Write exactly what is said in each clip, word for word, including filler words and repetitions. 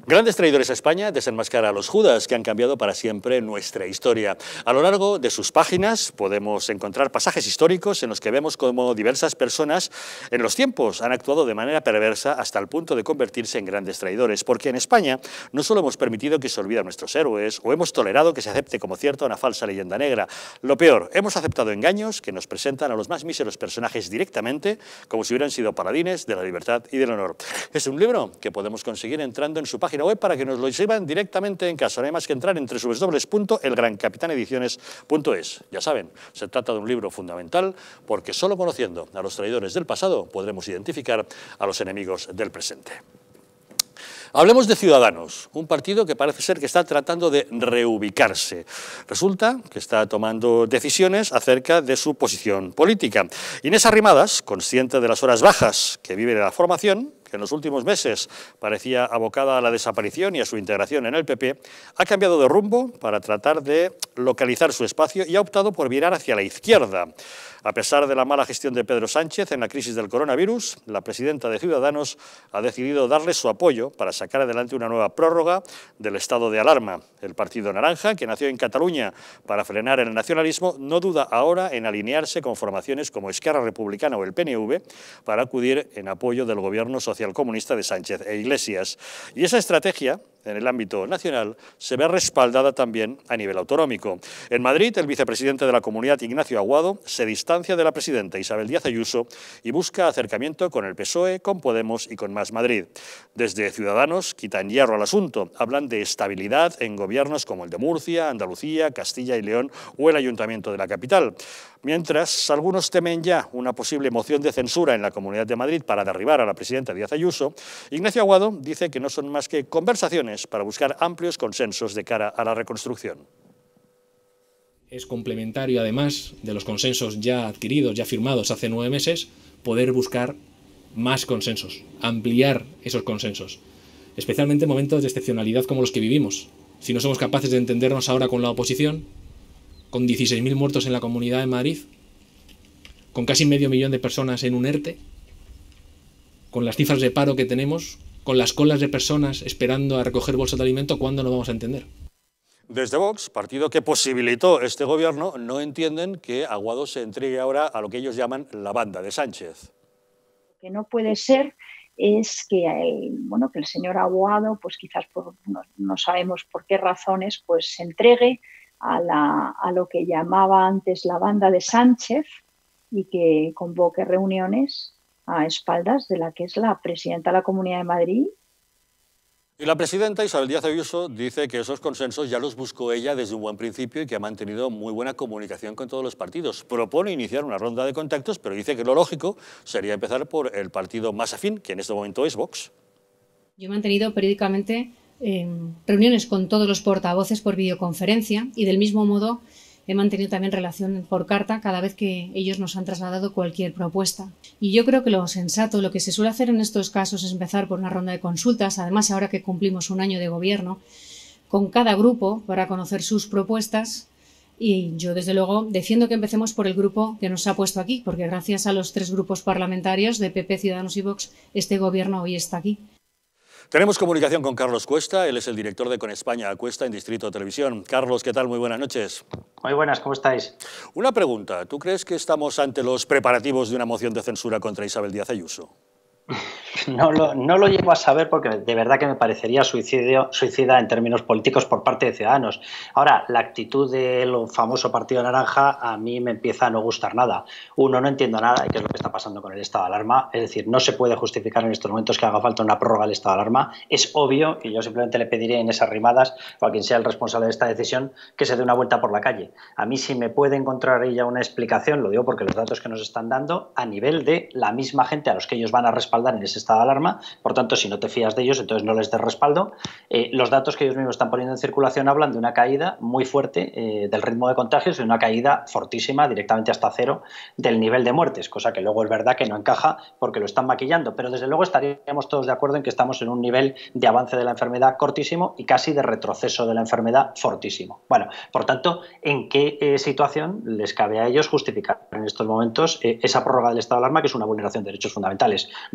Grandes traidores a España desenmascara a los Judas que han cambiado para siempre nuestra historia. A lo largo de sus páginas podemos encontrar pasajes históricos en los que vemos cómo diversas personas en los tiempos han actuado de manera perversa hasta el punto de convertirse en grandes traidores. Porque en España no solo hemos permitido que se olviden a nuestros héroes o hemos tolerado que se acepte como cierta una falsa leyenda negra. Lo peor, hemos aceptado engaños que nos presentan a los más míseros personajes directamente como si hubieran sido paladines de la libertad y del honor. Es un libro que podemos conseguir entrando en su página web para que nos lo lleven directamente en casa. No hay más que entrar en doble u doble u doble u punto el gran capitán ediciones punto es. Ya saben, se trata de un libro fundamental porque solo conociendo a los traidores del pasado podremos identificar a los enemigos del presente. Hablemos de Ciudadanos, un partido que parece ser que está tratando de reubicarse. Resulta que está tomando decisiones acerca de su posición política. Inés Arrimadas, consciente de las horas bajas que vive la formación, que en los últimos meses parecía abocada a la desaparición y a su integración en el P P, ha cambiado de rumbo para tratar de localizar su espacio y ha optado por virar hacia la izquierda. A pesar de la mala gestión de Pedro Sánchez en la crisis del coronavirus, la presidenta de Ciudadanos ha decidido darle su apoyo para sacar adelante una nueva prórroga del estado de alarma. El Partido Naranja, que nació en Cataluña para frenar el nacionalismo, no duda ahora en alinearse con formaciones como Esquerra Republicana o el P N V para acudir en apoyo del gobierno socialcomunista de Sánchez e Iglesias. Y esa estrategia, en el ámbito nacional, se ve respaldada también a nivel autonómico. En Madrid, el vicepresidente de la Comunidad, Ignacio Aguado, se distancia de la presidenta Isabel Díaz Ayuso y busca acercamiento con el P S O E, con Podemos y con Más Madrid. Desde Ciudadanos quitan hierro al asunto. Hablan de estabilidad en gobiernos como el de Murcia, Andalucía, Castilla y León o el Ayuntamiento de la capital. Mientras algunos temen ya una posible moción de censura en la Comunidad de Madrid para derribar a la presidenta Díaz Ayuso, Ignacio Aguado dice que no son más que conversaciones para buscar amplios consensos de cara a la reconstrucción. Es complementario, además de los consensos ya adquiridos, ya firmados hace nueve meses, poder buscar más consensos, ampliar esos consensos, especialmente en momentos de excepcionalidad como los que vivimos. Si no somos capaces de entendernos ahora con la oposición, con dieciséis mil muertos en la Comunidad de Madrid, con casi medio millón de personas en un ERTE, con las cifras de paro que tenemos, con las colas de personas esperando a recoger bolsas de alimento, ¿cuándo nos vamos a entender? Desde Vox, partido que posibilitó este gobierno, no entienden que Aguado se entregue ahora a lo que ellos llaman la banda de Sánchez. Lo que no puede ser es que el, bueno, que el señor Aguado, pues quizás por, no, no sabemos por qué razones, pues se entregue a, la, a lo que llamaba antes la banda de Sánchez y que convoque reuniones a espaldas de la que es la presidenta de la Comunidad de Madrid. Y la presidenta Isabel Díaz Ayuso dice que esos consensos ya los buscó ella desde un buen principio y que ha mantenido muy buena comunicación con todos los partidos. Propone iniciar una ronda de contactos, pero dice que lo lógico sería empezar por el partido más afín, que en este momento es Vox. Yo he mantenido periódicamente eh, reuniones con todos los portavoces por videoconferencia y del mismo modo he mantenido también relación por carta cada vez que ellos nos han trasladado cualquier propuesta. Y yo creo que lo sensato, lo que se suele hacer en estos casos es empezar por una ronda de consultas, además ahora que cumplimos un año de gobierno, con cada grupo para conocer sus propuestas. Y yo, desde luego, defiendo que empecemos por el grupo que nos ha puesto aquí, porque gracias a los tres grupos parlamentarios de P P, Ciudadanos y Vox, este gobierno hoy está aquí. Tenemos comunicación con Carlos Cuesta, él es el director de Con España Cuesta en Distrito Televisión. Carlos, ¿qué tal? Muy buenas noches. Muy buenas, ¿cómo estáis? Una pregunta, ¿tú crees que estamos ante los preparativos de una moción de censura contra Isabel Díaz Ayuso? No lo, no lo llego a saber porque de verdad que me parecería suicidio, suicida en términos políticos por parte de Ciudadanos. Ahora, la actitud del famoso Partido Naranja a mí me empieza a no gustar nada. Uno, no entiendo nada de qué es lo que está pasando con el estado de alarma. Es decir, no se puede justificar en estos momentos que haga falta una prórroga del estado de alarma. Es obvio, y yo simplemente le pediré en esas Arrimadas o a quien sea el responsable de esta decisión que se dé una vuelta por la calle. A mí si me puede encontrar ella una explicación, lo digo porque los datos que nos están dando a nivel de la misma gente a los que ellos van a respaldar en ese estado de alarma, por tanto, si no te fías de ellos, entonces no les des respaldo. Eh, los datos que ellos mismos están poniendo en circulación hablan de una caída muy fuerte eh, del ritmo de contagios y una caída fortísima, directamente hasta cero, del nivel de muertes, cosa que luego es verdad que no encaja porque lo están maquillando, pero desde luego estaríamos todos de acuerdo en que estamos en un nivel de avance de la enfermedad cortísimo y casi de retroceso de la enfermedad fortísimo. Bueno, por tanto, ¿en qué eh, situación les cabe a ellos justificar en estos momentos eh, esa prórroga del estado de alarma, que es una vulneración de derechos fundamentales? Yo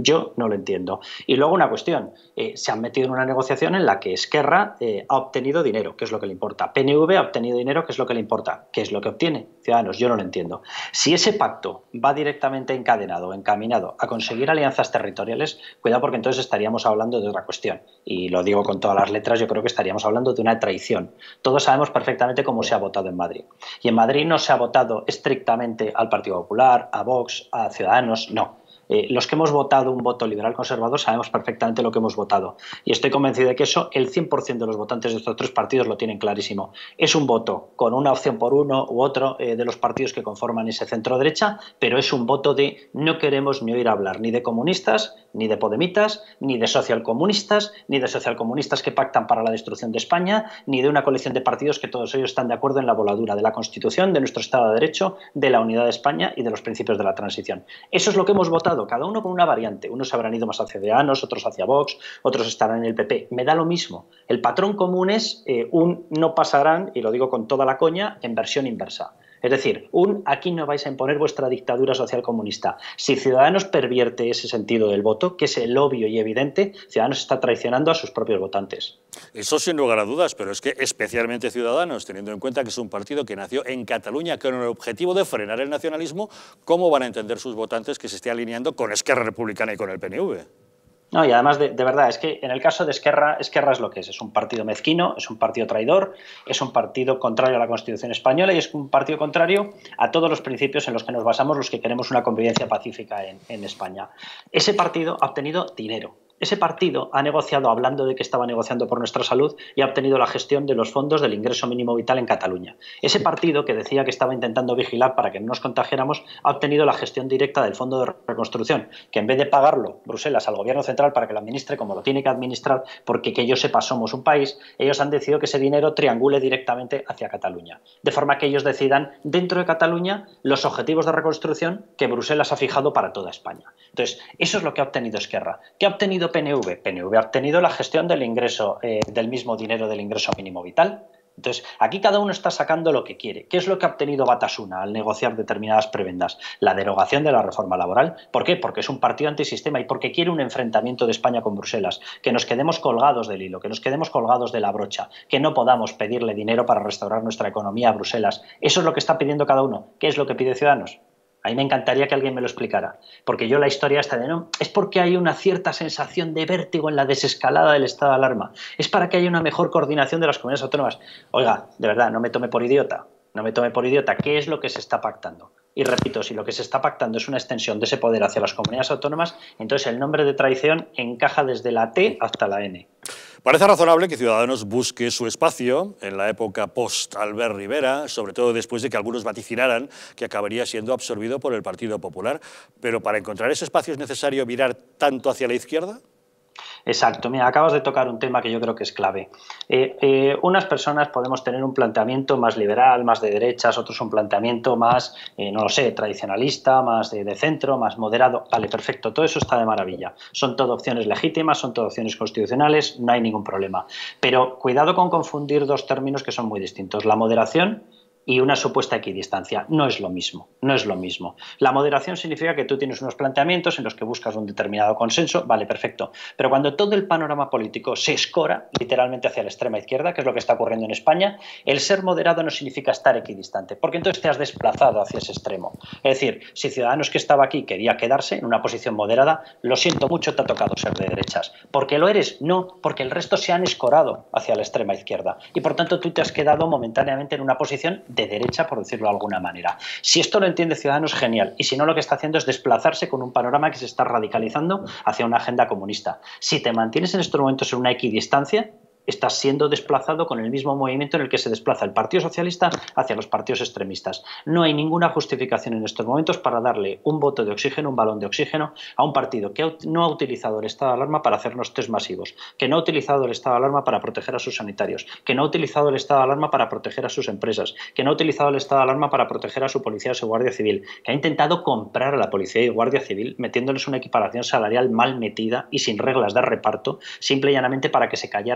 Yo no lo entiendo. Y luego una cuestión, eh, se han metido en una negociación en la que Esquerra eh, ha obtenido dinero, que es lo que le importa. P N V ha obtenido dinero, que es lo que le importa. ¿Qué es lo que obtiene? Ciudadanos, yo no lo entiendo. Si ese pacto va directamente encadenado, encaminado a conseguir alianzas territoriales, cuidado porque entonces estaríamos hablando de otra cuestión. Y lo digo con todas las letras, yo creo que estaríamos hablando de una traición. Todos sabemos perfectamente cómo se ha votado en Madrid. Y en Madrid no se ha votado estrictamente al Partido Popular, a Vox, a Ciudadanos, no. Eh, los que hemos votado un voto liberal conservador sabemos perfectamente lo que hemos votado. Y estoy convencido de que eso el cien por ciento de los votantes de estos tres partidos lo tienen clarísimo. Es un voto con una opción por uno u otro eh, de los partidos que conforman ese centro derecha, pero es un voto de no queremos ni oír hablar ni de comunistas, ni de podemitas, ni de socialcomunistas, ni de socialcomunistas que pactan para la destrucción de España, ni de una coalición de partidos que todos ellos están de acuerdo en la voladura de la Constitución, de nuestro Estado de Derecho, de la unidad de España y de los principios de la transición. Eso es lo que hemos votado, cada uno con una variante. Unos habrán ido más hacia Ciudadanos, otros hacia Vox, otros estarán en el P P. Me da lo mismo. El patrón común es eh, un no pasarán, y lo digo con toda la coña, en versión inversa. Es decir, un aquí no vais a imponer vuestra dictadura social comunista. Si Ciudadanos pervierte ese sentido del voto, que es el obvio y evidente, Ciudadanos está traicionando a sus propios votantes. Eso sin lugar a dudas, pero es que especialmente Ciudadanos, teniendo en cuenta que es un partido que nació en Cataluña con el objetivo de frenar el nacionalismo, ¿cómo van a entender sus votantes que se esté alineando con Esquerra Republicana y con el P N V? No, y además, de, de verdad, es que en el caso de Esquerra, Esquerra es lo que es. Es un partido mezquino, es un partido traidor, es un partido contrario a la Constitución española y es un partido contrario a todos los principios en los que nos basamos los que queremos una convivencia pacífica en, en España. Ese partido ha obtenido dinero. Ese partido ha negociado, hablando de que estaba negociando por nuestra salud, y ha obtenido la gestión de los fondos del ingreso mínimo vital en Cataluña. Ese partido, que decía que estaba intentando vigilar para que no nos contagiáramos, ha obtenido la gestión directa del Fondo de Reconstrucción, que en vez de pagarlo Bruselas al Gobierno central para que lo administre como lo tiene que administrar, porque que yo sepa somos un país, ellos han decidido que ese dinero triangule directamente hacia Cataluña. De forma que ellos decidan, dentro de Cataluña, los objetivos de reconstrucción que Bruselas ha fijado para toda España. Entonces, eso es lo que ha obtenido Esquerra. ¿Qué ha obtenido P N V? P N V ha obtenido la gestión del ingreso, eh, del mismo dinero del ingreso mínimo vital. Entonces, aquí cada uno está sacando lo que quiere. ¿Qué es lo que ha obtenido Batasuna al negociar determinadas prebendas? La derogación de la reforma laboral. ¿Por qué? Porque es un partido antisistema y porque quiere un enfrentamiento de España con Bruselas. Que nos quedemos colgados del hilo, que nos quedemos colgados de la brocha, que no podamos pedirle dinero para restaurar nuestra economía a Bruselas. Eso es lo que está pidiendo cada uno. ¿Qué es lo que pide Ciudadanos? A mí me encantaría que alguien me lo explicara, porque yo la historia esta de no, es porque hay una cierta sensación de vértigo en la desescalada del estado de alarma, es para que haya una mejor coordinación de las comunidades autónomas. Oiga, de verdad, no me tome por idiota, no me tome por idiota, ¿qué es lo que se está pactando? Y repito, si lo que se está pactando es una extensión de ese poder hacia las comunidades autónomas, entonces el nombre de traición encaja desde la T hasta la N. Parece razonable que Ciudadanos busque su espacio en la época post-Albert Rivera, sobre todo después de que algunos vaticinaran que acabaría siendo absorbido por el Partido Popular. Pero para encontrar ese espacio es necesario virar tanto hacia la izquierda. Exacto, mira, acabas de tocar un tema que yo creo que es clave. Eh, eh, unas personas podemos tener un planteamiento más liberal, más de derechas, otros un planteamiento más, eh, no lo sé, tradicionalista, más de, de centro, más moderado. Vale, perfecto, todo eso está de maravilla. Son todo opciones legítimas, son todo opciones constitucionales, no hay ningún problema. Pero cuidado con confundir dos términos que son muy distintos. La moderación y una supuesta equidistancia. No es lo mismo, no es lo mismo. La moderación significa que tú tienes unos planteamientos en los que buscas un determinado consenso, vale, perfecto. Pero cuando todo el panorama político se escora literalmente hacia la extrema izquierda, que es lo que está ocurriendo en España, el ser moderado no significa estar equidistante, porque entonces te has desplazado hacia ese extremo. Es decir, si Ciudadanos que estaba aquí quería quedarse en una posición moderada, lo siento mucho, te ha tocado ser de derechas. ¿Por qué lo eres? No, porque el resto se han escorado hacia la extrema izquierda y por tanto tú te has quedado momentáneamente en una posición de derecha, por decirlo de alguna manera. Si esto lo entiende Ciudadanos, genial. Y si no, lo que está haciendo es desplazarse con un panorama que se está radicalizando hacia una agenda comunista. Si te mantienes en estos momentos en una equidistancia, estás siendo desplazado con el mismo movimiento en el que se desplaza el Partido Socialista hacia los partidos extremistas. No hay ninguna justificación en estos momentos para darle un voto de oxígeno, un balón de oxígeno a un partido que no ha utilizado el estado de alarma para hacernos test masivos, que no ha utilizado el estado de alarma para proteger a sus sanitarios, que no ha utilizado el estado de alarma para proteger a sus empresas, que no ha utilizado el estado de alarma para proteger a su policía o su guardia civil, que ha intentado comprar a la policía y guardia civil metiéndoles una equiparación salarial mal metida y sin reglas de reparto, simple y llanamente para que se callaran por la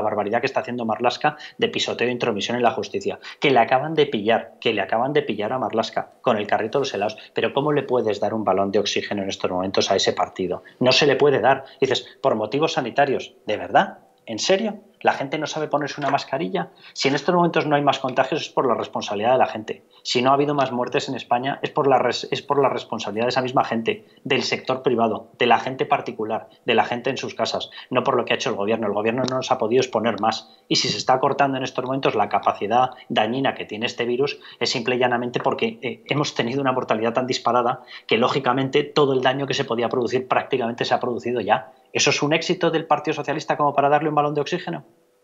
barbaridad que está haciendo Marlaska de pisoteo e intromisión en la justicia, que le acaban de pillar, que le acaban de pillar a Marlaska con el carrito de los helados. Pero ¿cómo le puedes dar un balón de oxígeno en estos momentos a ese partido? No se le puede dar. Dices, por motivos sanitarios, ¿de verdad? ¿En serio? ¿La gente no sabe ponerse una mascarilla? Si en estos momentos no hay más contagios es por la responsabilidad de la gente. Si no ha habido más muertes en España es por la, res, es por la responsabilidad de esa misma gente, del sector privado, de la gente particular, de la gente en sus casas, no por lo que ha hecho el gobierno. El gobierno no nos ha podido exponer más. Y si se está cortando en estos momentos la capacidad dañina que tiene este virus es simple y llanamente porque eh, hemos tenido una mortalidad tan disparada que lógicamente todo el daño que se podía producir prácticamente se ha producido ya. ¿Eso es un éxito del Partido Socialista como para darle un balón de oxígeno?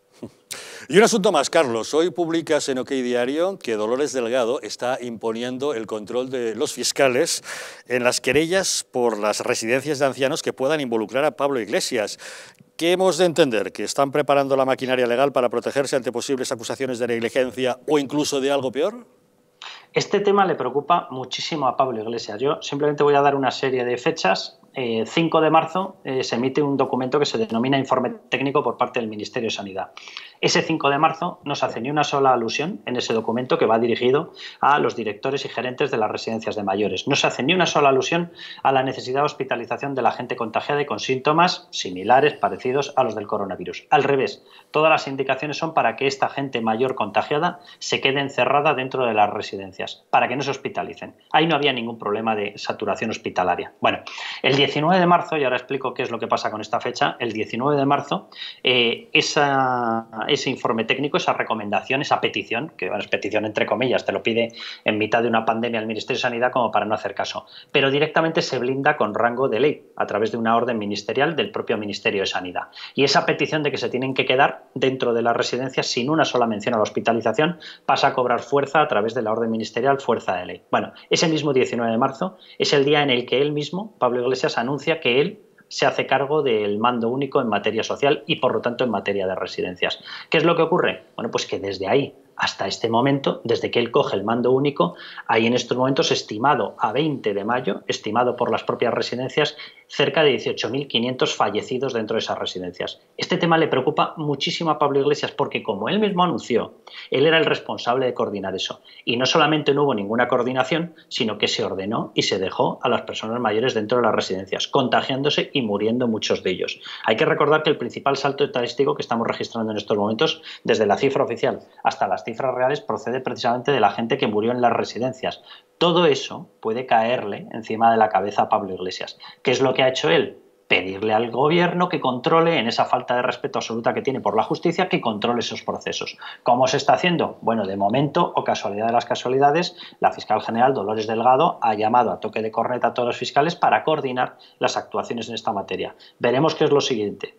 Y un asunto más, Carlos. Hoy publicas en OK Diario que Dolores Delgado está imponiendo el control de los fiscales en las querellas por las residencias de ancianos que puedan involucrar a Pablo Iglesias. ¿Qué hemos de entender? ¿Que están preparando la maquinaria legal para protegerse ante posibles acusaciones de negligencia o incluso de algo peor? Este tema le preocupa muchísimo a Pablo Iglesias. Yo simplemente voy a dar una serie de fechas. Eh, cinco de marzo eh, se emite un documento que se denomina informe técnico por parte del Ministerio de Sanidad. Ese cinco de marzo no se hace ni una sola alusión en ese documento que va dirigido a los directores y gerentes de las residencias de mayores. No se hace ni una sola alusión a la necesidad de hospitalización de la gente contagiada y con síntomas similares, parecidos a los del coronavirus. Al revés, todas las indicaciones son para que esta gente mayor contagiada se quede encerrada dentro de las residencias, para que no se hospitalicen. Ahí no había ningún problema de saturación hospitalaria. Bueno, el diecinueve de marzo, y ahora explico qué es lo que pasa con esta fecha, el diecinueve de marzo, eh, esa, ese informe técnico, esa recomendación, esa petición, que bueno, es petición entre comillas, te lo pide en mitad de una pandemia el Ministerio de Sanidad como para no hacer caso, pero directamente se blinda con rango de ley a través de una orden ministerial del propio Ministerio de Sanidad. Y esa petición de que se tienen que quedar dentro de las residencias sin una sola mención a la hospitalización pasa a cobrar fuerza a través de la orden ministerial, fuerza de ley. Bueno, ese mismo diecinueve de marzo es el día en el que él mismo, Pablo Iglesias, anuncia que él se hace cargo del mando único en materia social y, por lo tanto, en materia de residencias. ¿Qué es lo que ocurre? Bueno, pues que desde ahí hasta este momento, desde que él coge el mando único, hay en estos momentos estimado a veinte de mayo, estimado por las propias residencias, cerca de dieciocho mil quinientos fallecidos dentro de esas residencias. Este tema le preocupa muchísimo a Pablo Iglesias porque, como él mismo anunció, él era el responsable de coordinar eso. Y no solamente no hubo ninguna coordinación, sino que se ordenó y se dejó a las personas mayores dentro de las residencias, contagiándose y muriendo muchos de ellos. Hay que recordar que el principal salto estadístico que estamos registrando en estos momentos, desde la cifra oficial hasta las cifras reales, procede precisamente de la gente que murió en las residencias. Todo eso puede caerle encima de la cabeza a Pablo Iglesias. ¿Qué es lo que ha hecho él? Pedirle al gobierno que controle, en esa falta de respeto absoluta que tiene por la justicia, que controle esos procesos. ¿Cómo se está haciendo? Bueno, de momento, o casualidad de las casualidades, la fiscal general Dolores Delgado ha llamado a toque de corneta a todos los fiscales para coordinar las actuaciones en esta materia. Veremos qué es lo siguiente.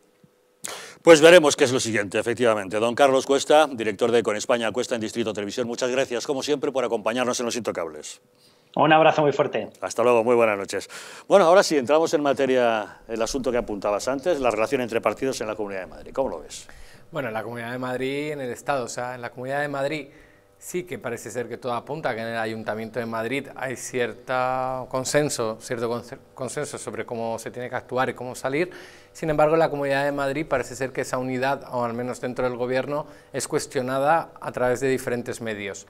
Pues veremos qué es lo siguiente, efectivamente. Don Carlos Cuesta, director de Con España Cuesta en Distrito Televisión, muchas gracias, como siempre, por acompañarnos en Los Intocables. Un abrazo muy fuerte. Hasta luego, muy buenas noches. Bueno, ahora sí, entramos en materia, el asunto que apuntabas antes, la relación entre partidos en la Comunidad de Madrid. ¿Cómo lo ves? Bueno, en la Comunidad de Madrid, en el Estado, o sea, en la Comunidad de Madrid sí que parece ser que todo apunta que en el Ayuntamiento de Madrid hay cierto consenso, cierto consenso sobre cómo se tiene que actuar y cómo salir. Sin embargo, en la Comunidad de Madrid parece ser que esa unidad, o al menos dentro del Gobierno, es cuestionada a través de diferentes medios.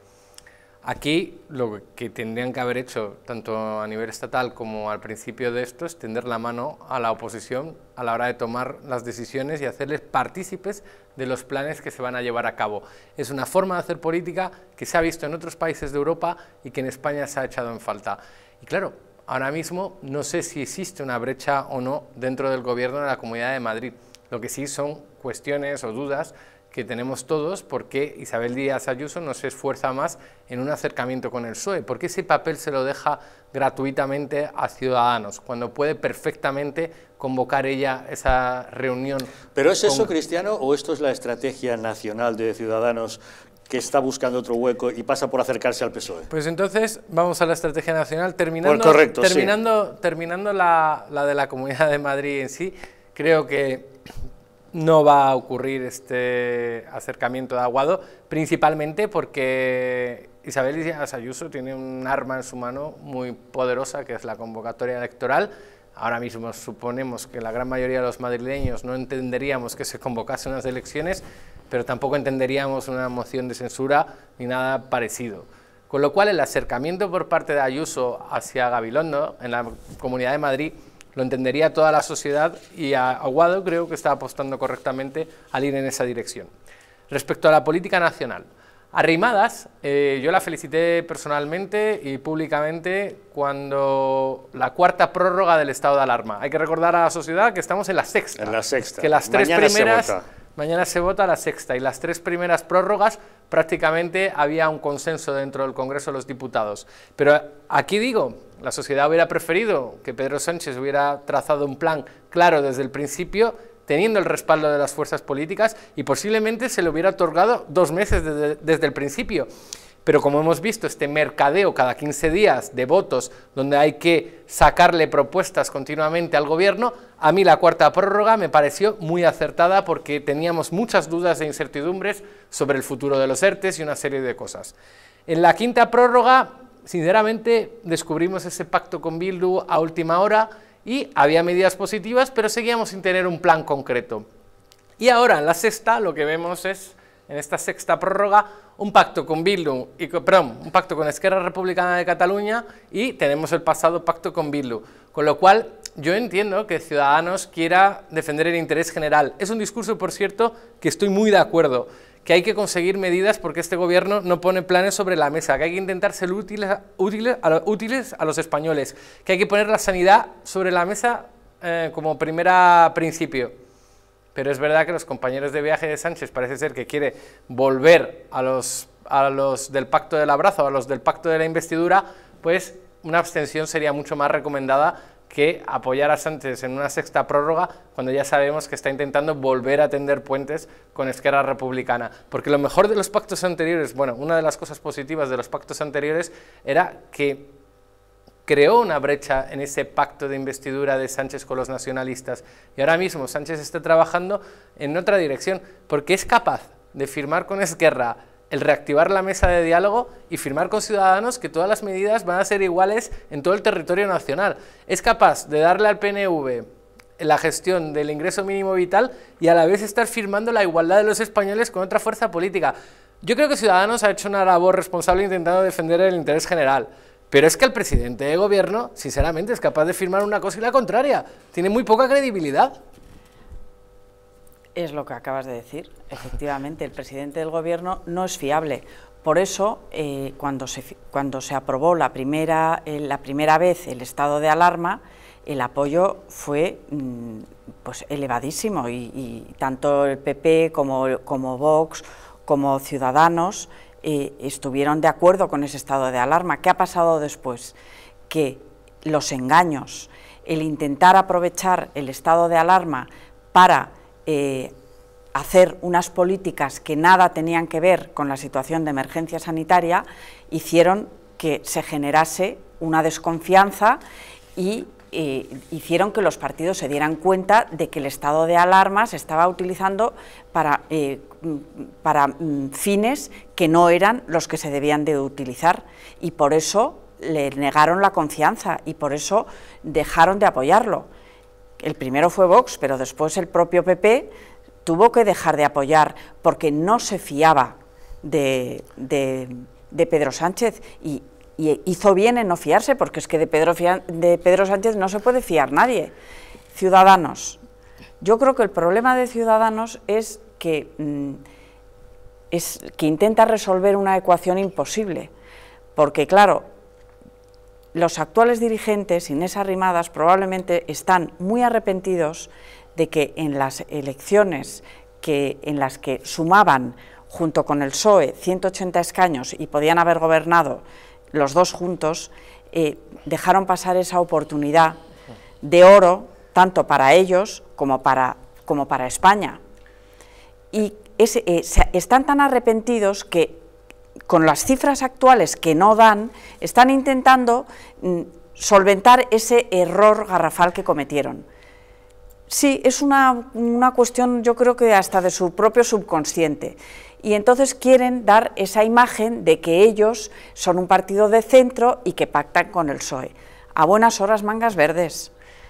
Aquí lo que tendrían que haber hecho, tanto a nivel estatal como al principio de esto, es tender la mano a la oposición a la hora de tomar las decisiones y hacerles partícipes de los planes que se van a llevar a cabo. Es una forma de hacer política que se ha visto en otros países de Europa y que en España se ha echado en falta. Y claro, ahora mismo no sé si existe una brecha o no dentro del Gobierno de la Comunidad de Madrid. Lo que sí son cuestiones o dudas que tenemos todos, porque Isabel Díaz Ayuso no se esfuerza más en un acercamiento con el P S O E, porque ese papel se lo deja gratuitamente a Ciudadanos, cuando puede perfectamente convocar ella esa reunión. ¿Pero es eso, con... Cristiano, o esto es la estrategia nacional de Ciudadanos que está buscando otro hueco y pasa por acercarse al P S O E? Pues entonces vamos a la estrategia nacional, terminando, pues correcto, terminando, sí. terminando la, la de la Comunidad de Madrid en sí. Creo que no va a ocurrir este acercamiento de Aguado, principalmente porque Isabel Díaz Ayuso tiene un arma en su mano muy poderosa, que es la convocatoria electoral. ahora mismo suponemos que la gran mayoría de los madrileños no entenderíamos que se convocase unas elecciones, pero tampoco entenderíamos una moción de censura ni nada parecido. Con lo cual el acercamiento por parte de Ayuso hacia Gabilondo en la Comunidad de Madrid lo entendería toda la sociedad, y Aguado creo que está apostando correctamente al ir en esa dirección. Respecto a la política nacional, Arrimadas, eh, yo la felicité personalmente y públicamente cuando la cuarta prórroga del estado de alarma. Hay que recordar a la sociedad que estamos en la sexta. En la sexta. Que las tres mañana primeras, se vota. Mañana se vota la sexta, y las tres primeras prórrogas prácticamente había un consenso dentro del Congreso de los Diputados. Pero aquí digo, la sociedad hubiera preferido que Pedro Sánchez hubiera trazado un plan claro desde el principio, teniendo el respaldo de las fuerzas políticas, y posiblemente se le hubiera otorgado dos meses desde, desde el principio. Pero como hemos visto, este mercadeo cada quince días de votos, donde hay que sacarle propuestas continuamente al gobierno, a mí la cuarta prórroga me pareció muy acertada, porque teníamos muchas dudas e incertidumbres sobre el futuro de los ERTES y una serie de cosas. En la quinta prórroga, sinceramente, descubrimos ese pacto con Bildu a última hora, y había medidas positivas, pero seguíamos sin tener un plan concreto. Y ahora, en la sexta, lo que vemos es, en esta sexta prórroga, un pacto con Bildu, y, perdón, un pacto con Esquerra Republicana de Cataluña, y tenemos el pasado pacto con Bildu. Con lo cual, yo entiendo que Ciudadanos quiera defender el interés general. Es un discurso, por cierto, que estoy muy de acuerdo, que hay que conseguir medidas porque este gobierno no pone planes sobre la mesa, que hay que intentar ser útiles, útiles, a, útiles a los españoles, que hay que poner la sanidad sobre la mesa eh, como primer principio. Pero es verdad que los compañeros de viaje de Sánchez parece ser que quiere volver a los, a los del pacto del abrazo, a los del pacto de la investidura, pues una abstención sería mucho más recomendada que apoyar a Sánchez en una sexta prórroga, cuando ya sabemos que está intentando volver a tender puentes con Esquerra Republicana. Porque lo mejor de los pactos anteriores, bueno, una de las cosas positivas de los pactos anteriores era que creó una brecha en ese pacto de investidura de Sánchez con los nacionalistas, y ahora mismo Sánchez está trabajando en otra dirección, porque es capaz de firmar con Esquerra el reactivar la mesa de diálogo y firmar con Ciudadanos que todas las medidas van a ser iguales en todo el territorio nacional. Es capaz de darle al P N V la gestión del ingreso mínimo vital y a la vez estar firmando la igualdad de los españoles con otra fuerza política. Yo creo que Ciudadanos ha hecho una labor responsable intentando defender el interés general, pero es que el presidente de gobierno, sinceramente, es capaz de firmar una cosa y la contraria. Tiene muy poca credibilidad. Es lo que acabas de decir. Efectivamente, el presidente del gobierno no es fiable. Por eso, eh, cuando, se, cuando se aprobó la primera, eh, la primera vez el estado de alarma, el apoyo fue mm, pues elevadísimo, y, y tanto el P P como, como Vox, como Ciudadanos, eh, estuvieron de acuerdo con ese estado de alarma. ¿Qué ha pasado después? Que los engaños, el intentar aprovechar el estado de alarma para Eh, hacer unas políticas que nada tenían que ver con la situación de emergencia sanitaria, hicieron que se generase una desconfianza y eh, hicieron que los partidos se dieran cuenta de que el estado de alarma se estaba utilizando para, eh, para mm, fines que no eran los que se debían de utilizar, y por eso le negaron la confianza y por eso dejaron de apoyarlo. El primero fue Vox, pero después el propio P P tuvo que dejar de apoyar porque no se fiaba de, de, de Pedro Sánchez, y, y hizo bien en no fiarse, porque es que de Pedro, de Pedro Sánchez no se puede fiar nadie. Ciudadanos. Yo creo que el problema de Ciudadanos es que, mm, es que intenta resolver una ecuación imposible, porque claro, los actuales dirigentes, Inés Arrimadas, probablemente están muy arrepentidos de que en las elecciones que, en las que sumaban junto con el P S O E ciento ochenta escaños y podían haber gobernado los dos juntos, eh, dejaron pasar esa oportunidad de oro, tanto para ellos como para, como para España. Y ese, eh, están tan arrepentidos que, con las cifras actuales que no dan, están intentando mm, solventar ese error garrafal que cometieron. Sí, es una, una cuestión, yo creo que hasta de su propio subconsciente, y entonces quieren dar esa imagen de que ellos son un partido de centro y que pactan con el P S O E. A buenas horas, mangas verdes.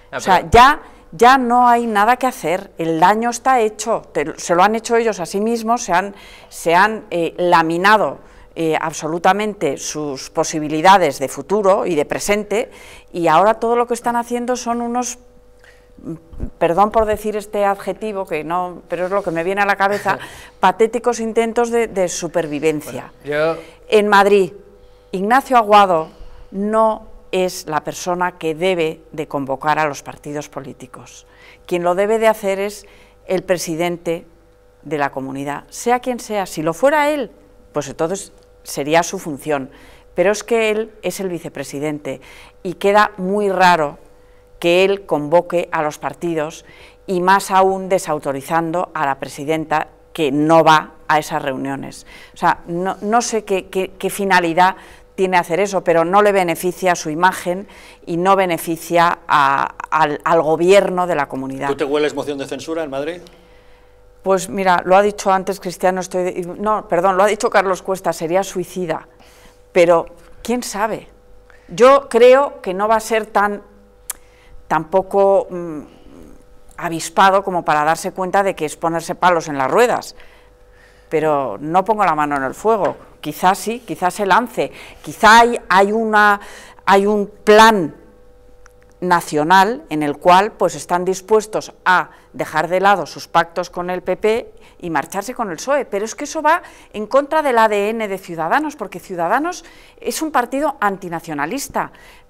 O sea, ya, ya no hay nada que hacer, el daño está hecho, te, se lo han hecho ellos a sí mismos, se han, se han eh, laminado eh, absolutamente sus posibilidades de futuro y de presente, y ahora todo lo que están haciendo son unos, perdón por decir este adjetivo, que no, pero es lo que me viene a la cabeza, patéticos intentos de, de supervivencia. Bueno, yo... En Madrid, Ignacio Aguado no es la persona que debe de convocar a los partidos políticos. Quien lo debe de hacer es el presidente de la comunidad, sea quien sea. Si lo fuera él, pues entonces sería su función, pero es que él es el vicepresidente y queda muy raro que él convoque a los partidos y más aún desautorizando a la presidenta que no va a esas reuniones. O sea, no, no sé qué, qué, qué finalidad tiene hacer eso, pero no le beneficia a su imagen y no beneficia a, al, al gobierno de la comunidad. ¿Tú te hueles moción de censura en Madrid? Pues mira, lo ha dicho antes Cristiano, estoy, no, perdón, lo ha dicho Carlos Cuesta, sería suicida, pero quién sabe. Yo creo que no va a ser tan, tampoco mmm, avispado como para darse cuenta de que es ponerse palos en las ruedas, pero no pongo la mano en el fuego, quizás sí, quizás se lance, quizá hay, hay, una, hay un plan nacional en el cual pues están dispuestos a dejar de lado sus pactos con el P P y marcharse con el P S O E, pero es que eso va en contra del A D N de Ciudadanos, porque Ciudadanos es un partido antinacionalista.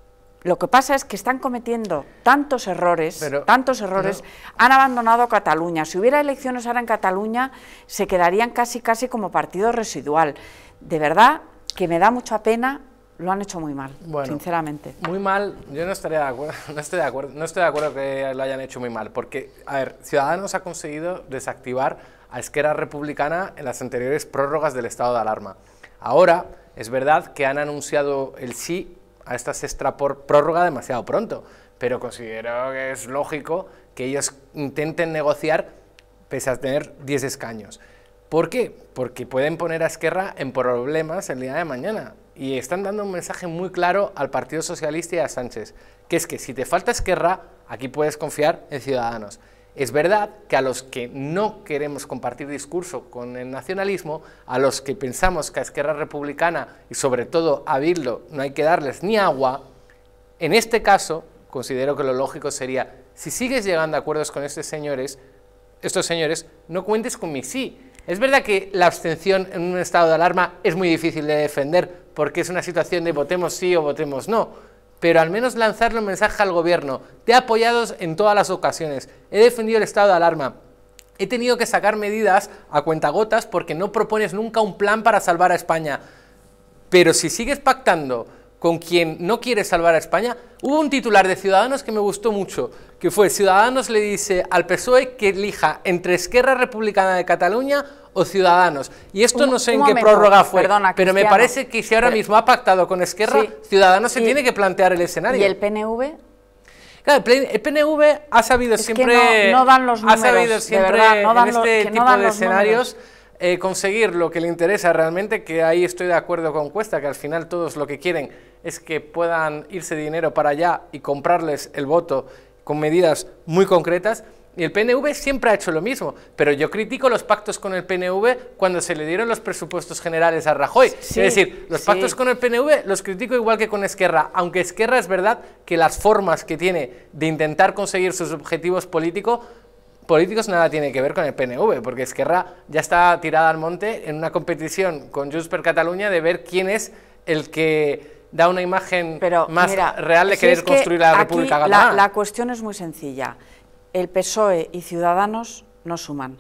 Lo que pasa es que están cometiendo tantos errores, pero, tantos errores, no. han abandonado Cataluña. Si hubiera elecciones ahora en Cataluña, se quedarían casi casi como partido residual. De verdad que me da mucha pena. Lo han hecho muy mal, bueno, sinceramente. Muy mal, yo no estaría de acuerdo, no estoy de acuerdo, no estoy de acuerdo que lo hayan hecho muy mal, porque, a ver, Ciudadanos ha conseguido desactivar a Esquerra Republicana en las anteriores prórrogas del estado de alarma. Ahora, es verdad que han anunciado el sí a esta sexta prórroga demasiado pronto, pero considero que es lógico que ellos intenten negociar pese a tener diez escaños. ¿Por qué? Porque pueden poner a Esquerra en problemas el día de mañana. Y están dando un mensaje muy claro al Partido Socialista y a Sánchez, que es que si te falta Esquerra, aquí puedes confiar en Ciudadanos. Es verdad que a los que no queremos compartir discurso con el nacionalismo, a los que pensamos que a Esquerra Republicana y sobre todo a Bildu no hay que darles ni agua, en este caso considero que lo lógico sería, si sigues llegando a acuerdos con estos señores, estos señores, no cuentes con mi sí. Es verdad que la abstención en un estado de alarma es muy difícil de defender porque es una situación de votemos sí o votemos no, pero al menos lanzarle un mensaje al gobierno, te he apoyado en todas las ocasiones, he defendido el estado de alarma, he tenido que sacar medidas a cuentagotas porque no propones nunca un plan para salvar a España, pero si sigues pactando con quien no quiere salvar a España, hubo un titular de Ciudadanos que me gustó mucho, que fue Ciudadanos le dice al P S O E que elija entre Esquerra Republicana de Cataluña o Ciudadanos, y esto un, no sé en qué momento, prórroga fue, perdona, pero me parece que si ahora pero, mismo ha pactado con Esquerra, sí, Ciudadanos se y, tiene que plantear el escenario. ¿Y el P N V? Claro, el P N V ha sabido es siempre, que no, no dan los números, ha sabido siempre de verdad, no dan en este los, tipo no de escenarios números. Eh, conseguir lo que le interesa realmente, que ahí estoy de acuerdo con Cuesta, que al final todos lo que quieren es que puedan irse dinero para allá y comprarles el voto con medidas muy concretas, y el P N V siempre ha hecho lo mismo, pero yo critico los pactos con el P N V cuando se le dieron los presupuestos generales a Rajoy, sí, es decir, los sí. pactos con el P N V los critico igual que con Esquerra, aunque Esquerra es verdad que las formas que tiene de intentar conseguir sus objetivos políticos políticos nada tiene que ver con el P N V, porque Esquerra ya está tirada al monte en una competición con Junts per Catalunya de ver quién es el que da una imagen Pero, más mira, real de si querer es construir la República Catalana. La, la cuestión es muy sencilla, el P S O E y Ciudadanos no suman.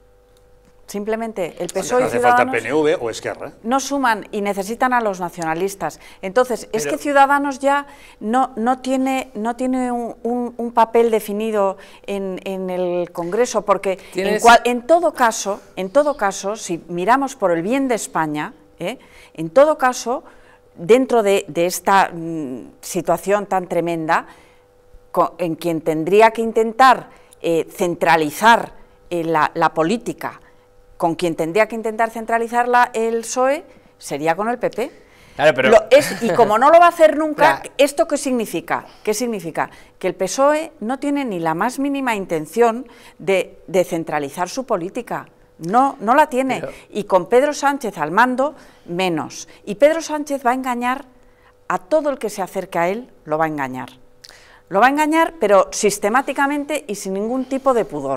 Simplemente el P S O E no y Ciudadanos falta P N V o Esquerra. No suman y necesitan a los nacionalistas. Entonces, Pero, es que Ciudadanos ya no, no tiene, no tiene un, un, un papel definido en, en el Congreso, porque en, cual, en, todo caso, en todo caso, si miramos por el bien de España, ¿eh? en todo caso, dentro de, de esta mm, situación tan tremenda, con, en quien tendría que intentar eh, centralizar eh, la, la política, con quien tendría que intentar centralizarla el P S O E, sería con el P P. Claro, pero... Lo es, y como no lo va a hacer nunca, Claro. ¿esto qué significa? ¿Qué significa? Que el P S O E no tiene ni la más mínima intención de, de centralizar su política. No, no la tiene. Pero... Y con Pedro Sánchez al mando, menos. Y Pedro Sánchez va a engañar a todo el que se acerque a él, lo va a engañar. Lo va a engañar, pero sistemáticamente y sin ningún tipo de pudor.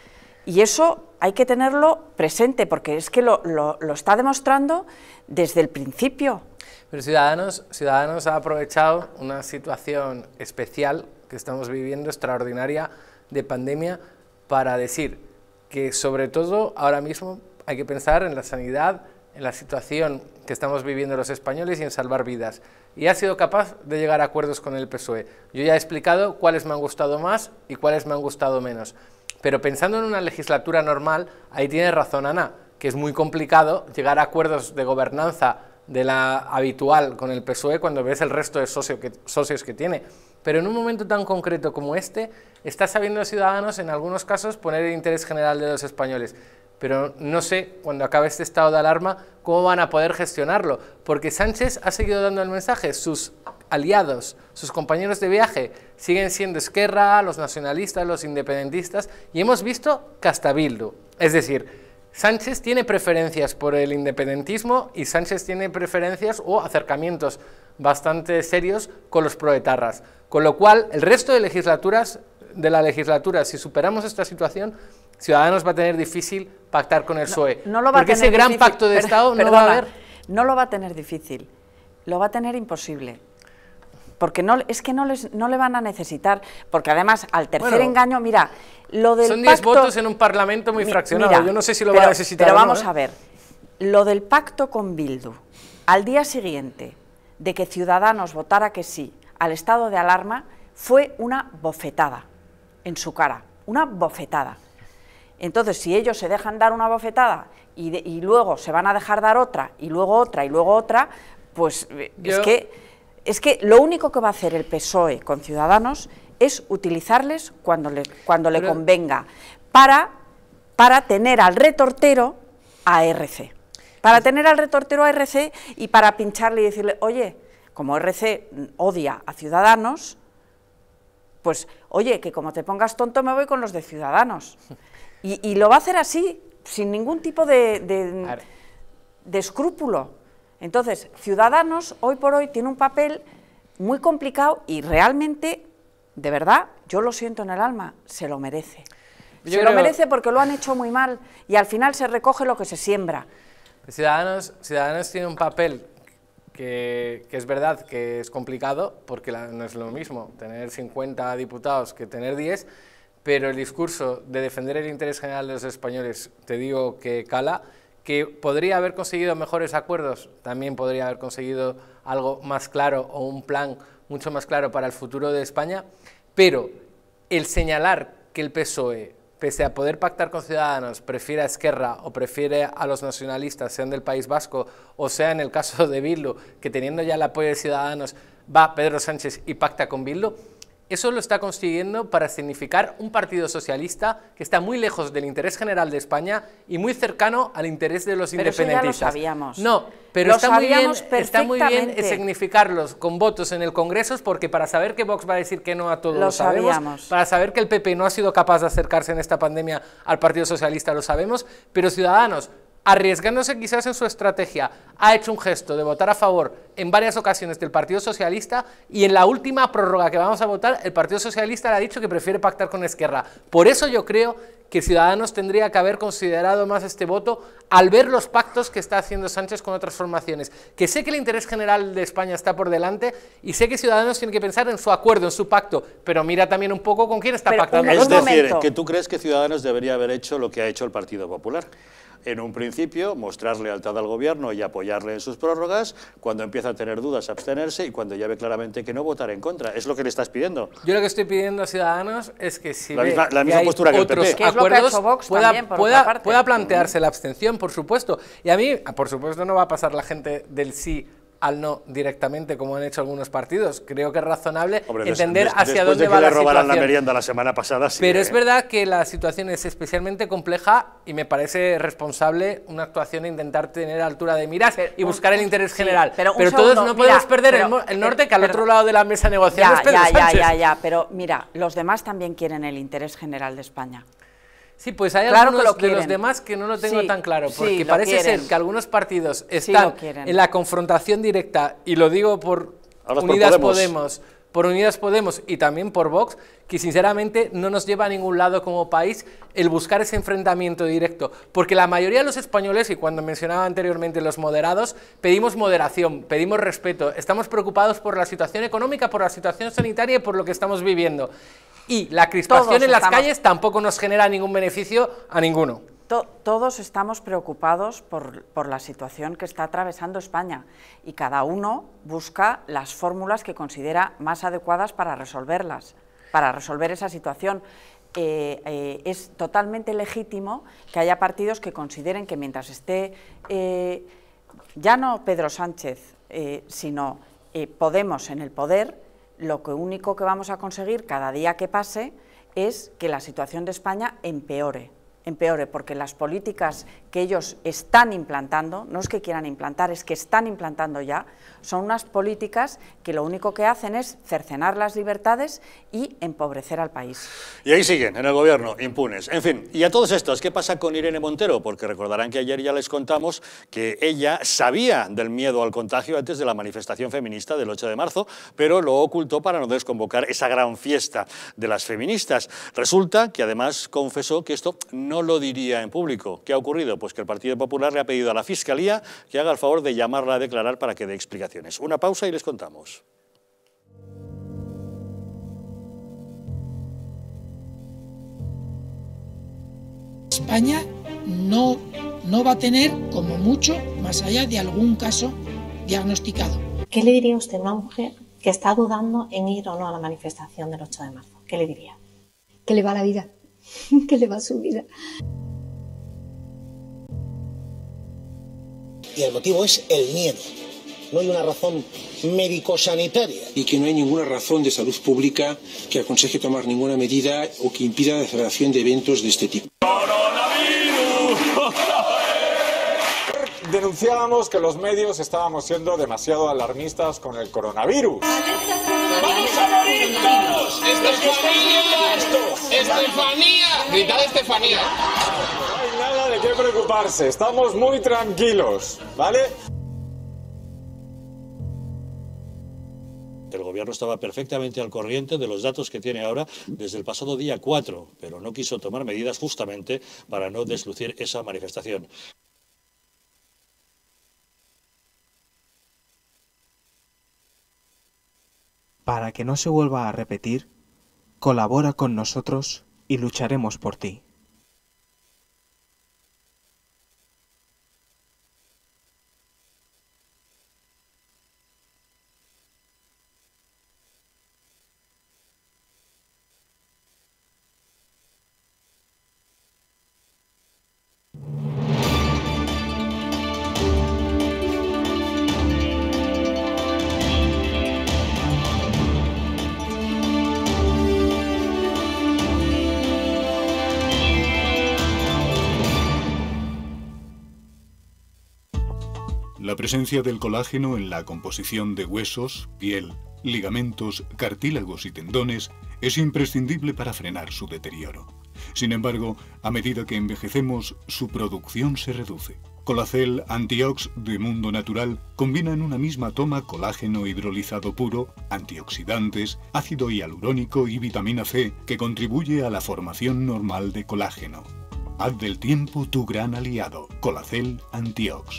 Y eso hay que tenerlo presente, porque es que lo, lo, lo está demostrando desde el principio. Pero Ciudadanos, Ciudadanos ha aprovechado una situación especial que estamos viviendo, extraordinaria, de pandemia, para decir que sobre todo ahora mismo hay que pensar en la sanidad, en la situación que estamos viviendo los españoles y en salvar vidas. Y ha sido capaz de llegar a acuerdos con el P S O E. Yo ya he explicado cuáles me han gustado más y cuáles me han gustado menos. Pero pensando en una legislatura normal, ahí tiene razón Ana, que es muy complicado llegar a acuerdos de gobernanza de la habitual con el P S O E cuando ves el resto de socio que, socios que tiene. Pero en un momento tan concreto como este, está sabiendo Ciudadanos en algunos casos poner el interés general de los españoles. Pero no sé, cuando acabe este estado de alarma, cómo van a poder gestionarlo, porque Sánchez ha seguido dando el mensaje, sus aliados, sus compañeros de viaje, siguen siendo Esquerra, los nacionalistas, los independentistas, y hemos visto que hasta Bildu. Es decir, Sánchez tiene preferencias por el independentismo y Sánchez tiene preferencias o acercamientos bastante serios con los proetarras, con lo cual el resto de legislaturas, de la legislatura, si superamos esta situación, Ciudadanos va a tener difícil pactar con el P S O E, no, no lo va porque a tener ese gran difícil, pacto de per, Estado perdona, no va a haber. No lo va a tener difícil, lo va a tener imposible, porque no, es que no, les, no le van a necesitar, porque además al tercer bueno, engaño, mira, lo del son diez pacto, votos en un parlamento muy fraccionado, mira, yo no sé si lo pero, va a necesitar pero o no, vamos ¿eh? a ver, lo del pacto con Bildu, al día siguiente de que Ciudadanos votara que sí al estado de alarma, fue una bofetada en su cara, una bofetada. Entonces, si ellos se dejan dar una bofetada y, de, y luego se van a dejar dar otra, y luego otra, y luego otra, pues Yo... es, que, es que lo único que va a hacer el P S O E con Ciudadanos es utilizarles cuando le, cuando le Pero... convenga, para, para tener al retortero a R C. Para tener al retortero a R C y para pincharle y decirle, oye, como R C odia a Ciudadanos, pues, oye, que como te pongas tonto me voy con los de Ciudadanos. Y, y lo va a hacer así, sin ningún tipo de, de, de escrúpulo. Entonces, Ciudadanos, hoy por hoy, tiene un papel muy complicado y realmente, de verdad, yo lo siento en el alma, se lo merece. Yo se creo... lo merece porque lo han hecho muy mal y al final se recoge lo que se siembra. Ciudadanos, Ciudadanos tiene un papel que, que es verdad que es complicado, porque la, no es lo mismo tener cincuenta diputados que tener diez, pero el discurso de defender el interés general de los españoles, te digo que cala, que podría haber conseguido mejores acuerdos, también podría haber conseguido algo más claro o un plan mucho más claro para el futuro de España, pero el señalar que el P S O E, pese a poder pactar con Ciudadanos, prefiere a Esquerra o prefiere a los nacionalistas, sean del País Vasco o sea en el caso de Bildu, que teniendo ya el apoyo de Ciudadanos va Pedro Sánchez y pacta con Bildu, eso lo está consiguiendo para significar un partido socialista que está muy lejos del interés general de España y muy cercano al interés de los pero independentistas. Eso ya lo sabíamos. No, pero lo está muy, bien, está muy bien perfectamente. significarlos con votos en el Congreso, porque para saber que Vox va a decir que no a todo lo, lo sabemos, sabíamos. Para saber que el P P no ha sido capaz de acercarse en esta pandemia al Partido Socialista lo sabemos, pero Ciudadanos, arriesgándose quizás en su estrategia, ha hecho un gesto de votar a favor en varias ocasiones del Partido Socialista y en la última prórroga que vamos a votar, el Partido Socialista le ha dicho que prefiere pactar con Esquerra. Por eso yo creo que Ciudadanos tendría que haber considerado más este voto al ver los pactos que está haciendo Sánchez con otras formaciones. Que sé que el interés general de España está por delante y sé que Ciudadanos tiene que pensar en su acuerdo, en su pacto, pero mira también un poco con quién está pero pactando. Es decir, momento. que tú crees que Ciudadanos debería haber hecho lo que ha hecho el Partido Popular. En un principio, mostrar lealtad al gobierno y apoyarle en sus prórrogas, cuando empieza a tener dudas, abstenerse, y cuando ya ve claramente que no, votar en contra. ¿Es lo que le estás pidiendo? Yo lo que estoy pidiendo a Ciudadanos es que si la ve misma, la que misma hay postura que el P P. otros Que es lo que ha acuerdos, hecho Vox pueda, también, por pueda, otra parte. pueda plantearse la abstención, por supuesto. Y a mí, por supuesto, no va a pasar la gente del sí al no directamente, como han hecho algunos partidos. Creo que es razonable Hombre, entender des, des, hacia después dónde de que va le la robaran situación. la merienda la semana pasada, sí, Pero eh. es verdad que la situación es especialmente compleja y me parece responsable una actuación e intentar tener altura de miras pero, y buscar el interés sí, general. Pero, pero segundo, todos no mira, podemos perder pero, el, el norte, que al pero, otro lado de la mesa negociando ya, es Pedro ya, Sánchez. Ya, ya, ya, pero mira, los demás también quieren el interés general de España. Sí, pues hay claro algunos que lo de los demás que no lo tengo sí, tan claro, porque sí, parece quieren. ser que algunos partidos están sí en la confrontación directa, y lo digo por Ahora Unidas por Podemos. Podemos, por Unidas Podemos y también por Vox, que sinceramente no nos lleva a ningún lado como país el buscar ese enfrentamiento directo, porque la mayoría de los españoles, y cuando mencionaba anteriormente los moderados, pedimos moderación, pedimos respeto, estamos preocupados por la situación económica, por la situación sanitaria y por lo que estamos viviendo. Y la crispación Todos en las estamos... calles tampoco nos genera ningún beneficio a ninguno. To todos estamos preocupados por, por la situación que está atravesando España y cada uno busca las fórmulas que considera más adecuadas para resolverlas, para resolver esa situación. Eh, eh, es totalmente legítimo que haya partidos que consideren que mientras esté eh, ya no Pedro Sánchez, eh, sino eh, Podemos en el poder, lo que único que vamos a conseguir cada día que pase es que la situación de España empeore, empeore, porque las políticas que ellos están implantando, no es que quieran implantar, es que están implantando ya, son unas políticas que lo único que hacen es cercenar las libertades y empobrecer al país. Y ahí siguen, en el gobierno, impunes. En fin, y a todos estos, ¿qué pasa con Irene Montero? Porque recordarán que ayer ya les contamos que ella sabía del miedo al contagio antes de la manifestación feminista del ocho de marzo, pero lo ocultó para no desconvocar esa gran fiesta de las feministas. Resulta que además confesó que esto no lo diría en público. ¿Qué ha ocurrido? Pues que el Partido Popular le ha pedido a la Fiscalía que haga el favor de llamarla a declarar para que dé explicaciones. Una pausa y les contamos. España no, no va a tener, como mucho, más allá de algún caso diagnosticado. ¿Qué le diría usted a una mujer que está dudando en ir o no a la manifestación del ocho de marzo? ¿Qué le diría? Que le va la vida, que le va su vida. Y el motivo es el miedo. No hay una razón médico-sanitaria. Y que no hay ninguna razón de salud pública que aconseje tomar ninguna medida o que impida la celebración de eventos de este tipo. Denunciábamos que los medios estábamos siendo demasiado alarmistas con el coronavirus. ¡Vamos a morir todos! ¡Estefanía! ¡Estefanía! ¡Gritad Estefanía! No hay nada de qué preocuparse, estamos muy tranquilos, ¿vale? El gobierno estaba perfectamente al corriente de los datos que tiene ahora desde el pasado día cuatro, pero no quiso tomar medidas justamente para no deslucir esa manifestación. Para que no se vuelva a repetir, colabora con nosotros y lucharemos por ti. La presencia del colágeno en la composición de huesos, piel, ligamentos, cartílagos y tendones es imprescindible para frenar su deterioro. Sin embargo, a medida que envejecemos, su producción se reduce. Colacel Antiox de Mundo Natural combina en una misma toma colágeno hidrolizado puro, antioxidantes, ácido hialurónico y vitamina C que contribuye a la formación normal de colágeno. Haz del tiempo tu gran aliado. Colacel Antiox.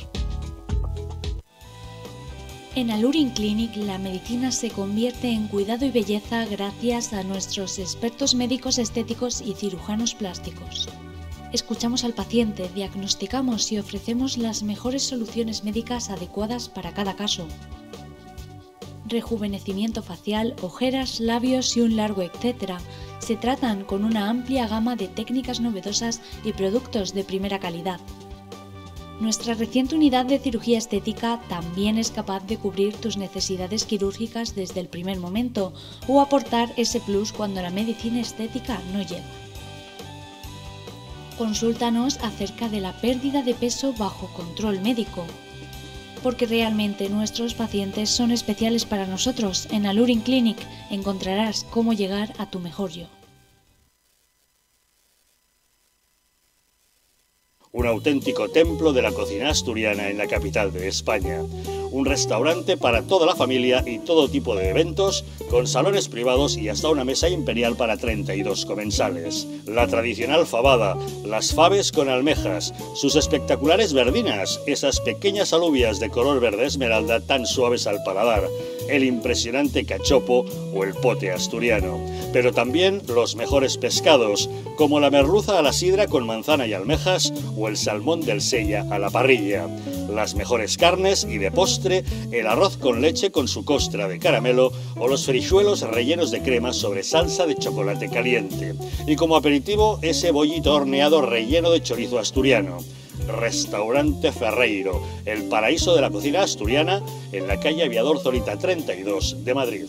En Alurin Clinic la medicina se convierte en cuidado y belleza gracias a nuestros expertos médicos estéticos y cirujanos plásticos. Escuchamos al paciente, diagnosticamos y ofrecemos las mejores soluciones médicas adecuadas para cada caso. Rejuvenecimiento facial, ojeras, labios y un largo etcétera se tratan con una amplia gama de técnicas novedosas y productos de primera calidad. Nuestra reciente unidad de cirugía estética también es capaz de cubrir tus necesidades quirúrgicas desde el primer momento o aportar ese plus cuando la medicina estética no llega. Consúltanos acerca de la pérdida de peso bajo control médico, porque realmente nuestros pacientes son especiales para nosotros. En Alurin Clinic encontrarás cómo llegar a tu mejor yo. Un auténtico templo de la cocina asturiana en la capital de España. Un restaurante para toda la familia y todo tipo de eventos, con salones privados y hasta una mesa imperial para treinta y dos comensales. La tradicional fabada, las faves con almejas, sus espectaculares verdinas, esas pequeñas alubias de color verde esmeralda tan suaves al paladar, el impresionante cachopo o el pote asturiano. Pero también los mejores pescados, como la merluza a la sidra con manzana y almejas o el salmón del Sella a la parrilla. Las mejores carnes y de postre, el arroz con leche con su costra de caramelo o los frijuelos rellenos de crema sobre salsa de chocolate caliente. Y como aperitivo, ese bollito horneado relleno de chorizo asturiano. Restaurante Ferreiro, el paraíso de la cocina asturiana, en la calle Aviador Zorita treinta y dos de Madrid.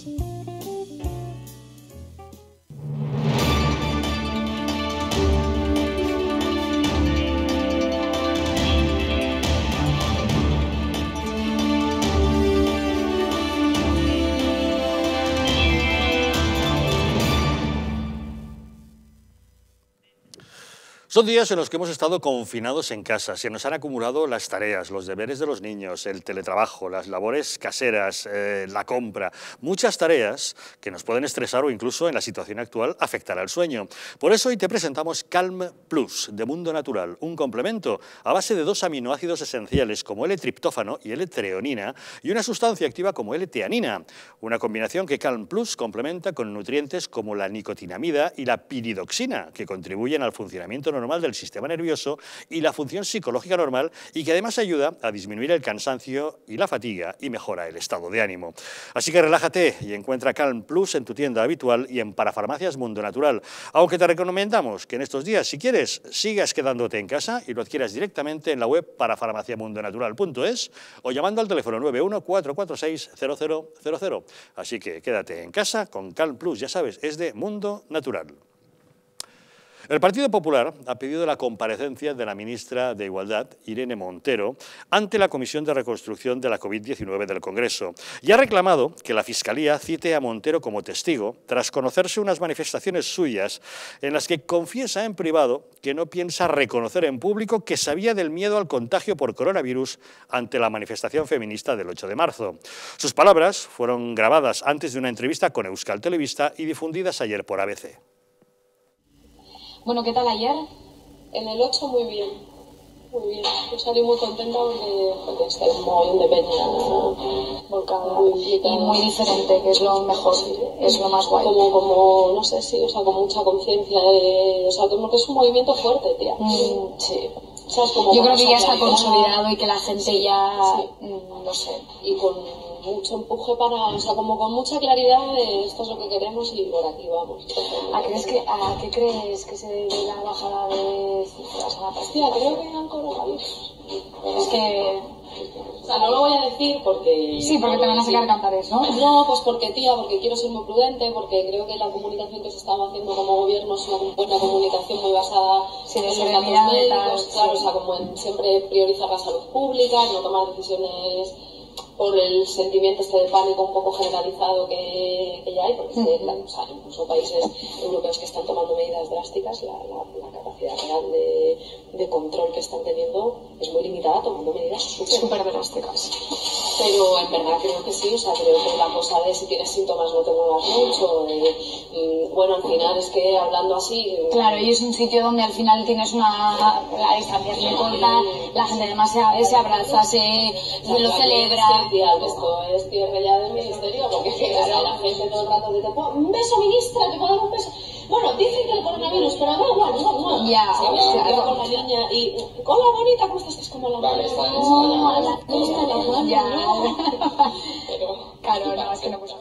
Son días en los que hemos estado confinados en casa, se nos han acumulado las tareas, los deberes de los niños, el teletrabajo, las labores caseras, eh, la compra, muchas tareas que nos pueden estresar o incluso en la situación actual afectar al sueño. Por eso hoy te presentamos Calm Plus de Mundo Natural, un complemento a base de dos aminoácidos esenciales como L-triptófano y L-treonina y una sustancia activa como L-teanina, una combinación que Calm Plus complementa con nutrientes como la nicotinamida y la piridoxina que contribuyen al funcionamiento normal del sistema nervioso y la función psicológica normal y que además ayuda a disminuir el cansancio y la fatiga y mejora el estado de ánimo. Así que relájate y encuentra Calm Plus en tu tienda habitual y en Parafarmacias Mundo Natural, aunque te recomendamos que en estos días, si quieres, sigas quedándote en casa y lo adquieras directamente en la web parafarmaciamundonatural punto es o llamando al teléfono nueve uno cuatro cuatro seis cero cero cero cero. Así que quédate en casa con Calm Plus, ya sabes, es de Mundo Natural. El Partido Popular ha pedido la comparecencia de la ministra de Igualdad, Irene Montero, ante la Comisión de Reconstrucción de la COVID diecinueve del Congreso y ha reclamado que la Fiscalía cite a Montero como testigo tras conocerse unas manifestaciones suyas en las que confiesa en privado que no piensa reconocer en público que sabía del miedo al contagio por coronavirus ante la manifestación feminista del ocho de marzo. Sus palabras fueron grabadas antes de una entrevista con Euskal Telebista y difundidas ayer por A B C. Bueno, ¿qué tal ayer? En el ocho muy bien, muy bien. Yo salí muy contenta porque, porque está un mogollón de peña volcada y muy diferente, que es lo mejor, es lo más guay. Como, como no sé, sí, o sea, con mucha conciencia de, o sea, como que es un movimiento fuerte, tía. Mm, sí. ¿Sabes? Como yo creo que ya está consolidado y que la gente sí, ya, sí. mm, no sé. Y con mucho empuje para, o sea, como con mucha claridad de esto es lo que queremos y por aquí vamos. ¿A, crees que, ¿A qué crees que se debe la bajada de cifras a la pastilla? Creo que han coronavirus. Es que... O sea, no lo voy a decir porque... Sí, porque no te van a sacar cantares, ¿no? No, pues porque, tía, porque quiero ser muy prudente, porque creo que la comunicación que se estaba haciendo como gobierno es una buena comunicación muy basada sí, en los datos médicos, sí. Claro, o sea, como en siempre priorizar la salud pública, en no tomar decisiones por el sentimiento este de pánico un poco generalizado que, que ya hay, porque mm. la, o sea, incluso países europeos que están tomando medidas drásticas, la, la, la capacidad real de, de control que están teniendo es muy limitada, tomando medidas súper drásticas. Pero en verdad creo que sí, o sea, creo que la cosa de si tienes síntomas no te muevas mucho, de, mm, bueno, al final es que hablando así... Claro, y es un sitio donde al final tienes una... la distancia se corta, la gente además se, se abraza, se, se lo celebra... Tía, esto es tierra ya del ministerio, porque claro. La gente todo el rato dice, un beso ministra, te puedo dar un beso. Bueno, dicen que el coronavirus, pero no, no, no, no. Ya, ¿sabes? Claro. Con la niña y, hola bonita, ¿cómo estás? Es como la madre. No, la niña, la madre. Ya. Pero, claro, no, es que no puedo hacer nada.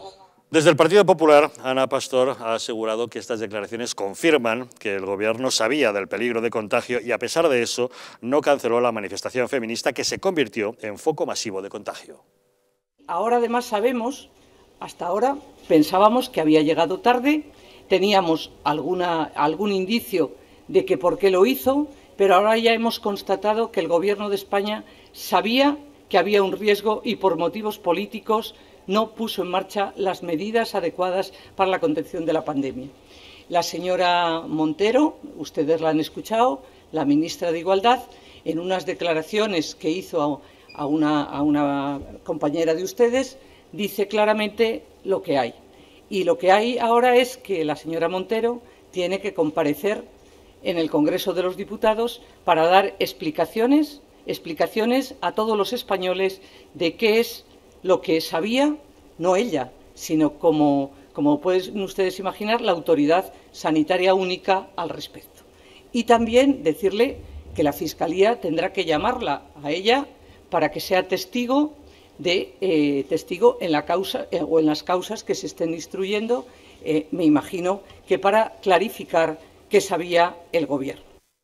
Desde el Partido Popular, Ana Pastor ha asegurado que estas declaraciones confirman que el Gobierno sabía del peligro de contagio y, a pesar de eso, no canceló la manifestación feminista que se convirtió en foco masivo de contagio. Ahora además sabemos, hasta ahora pensábamos que había llegado tarde, teníamos alguna, algún indicio de que por qué lo hizo, pero ahora ya hemos constatado que el Gobierno de España sabía que había un riesgo y por motivos políticos no puso en marcha las medidas adecuadas para la contención de la pandemia. La señora Montero, ustedes la han escuchado, la ministra de Igualdad, en unas declaraciones que hizo a una, a una compañera de ustedes, dice claramente lo que hay. Y lo que hay ahora es que la señora Montero tiene que comparecer en el Congreso de los Diputados para dar explicaciones, explicaciones a todos los españoles de qué es lo que sabía, no ella, sino como, como pueden ustedes imaginar, la Autoridad Sanitaria Única al respecto. Y también decirle que la Fiscalía tendrá que llamarla a ella para que sea testigo, de, eh, testigo en la causa eh, o en las causas que se estén instruyendo, eh, me imagino que para clarificar qué sabía el Gobierno.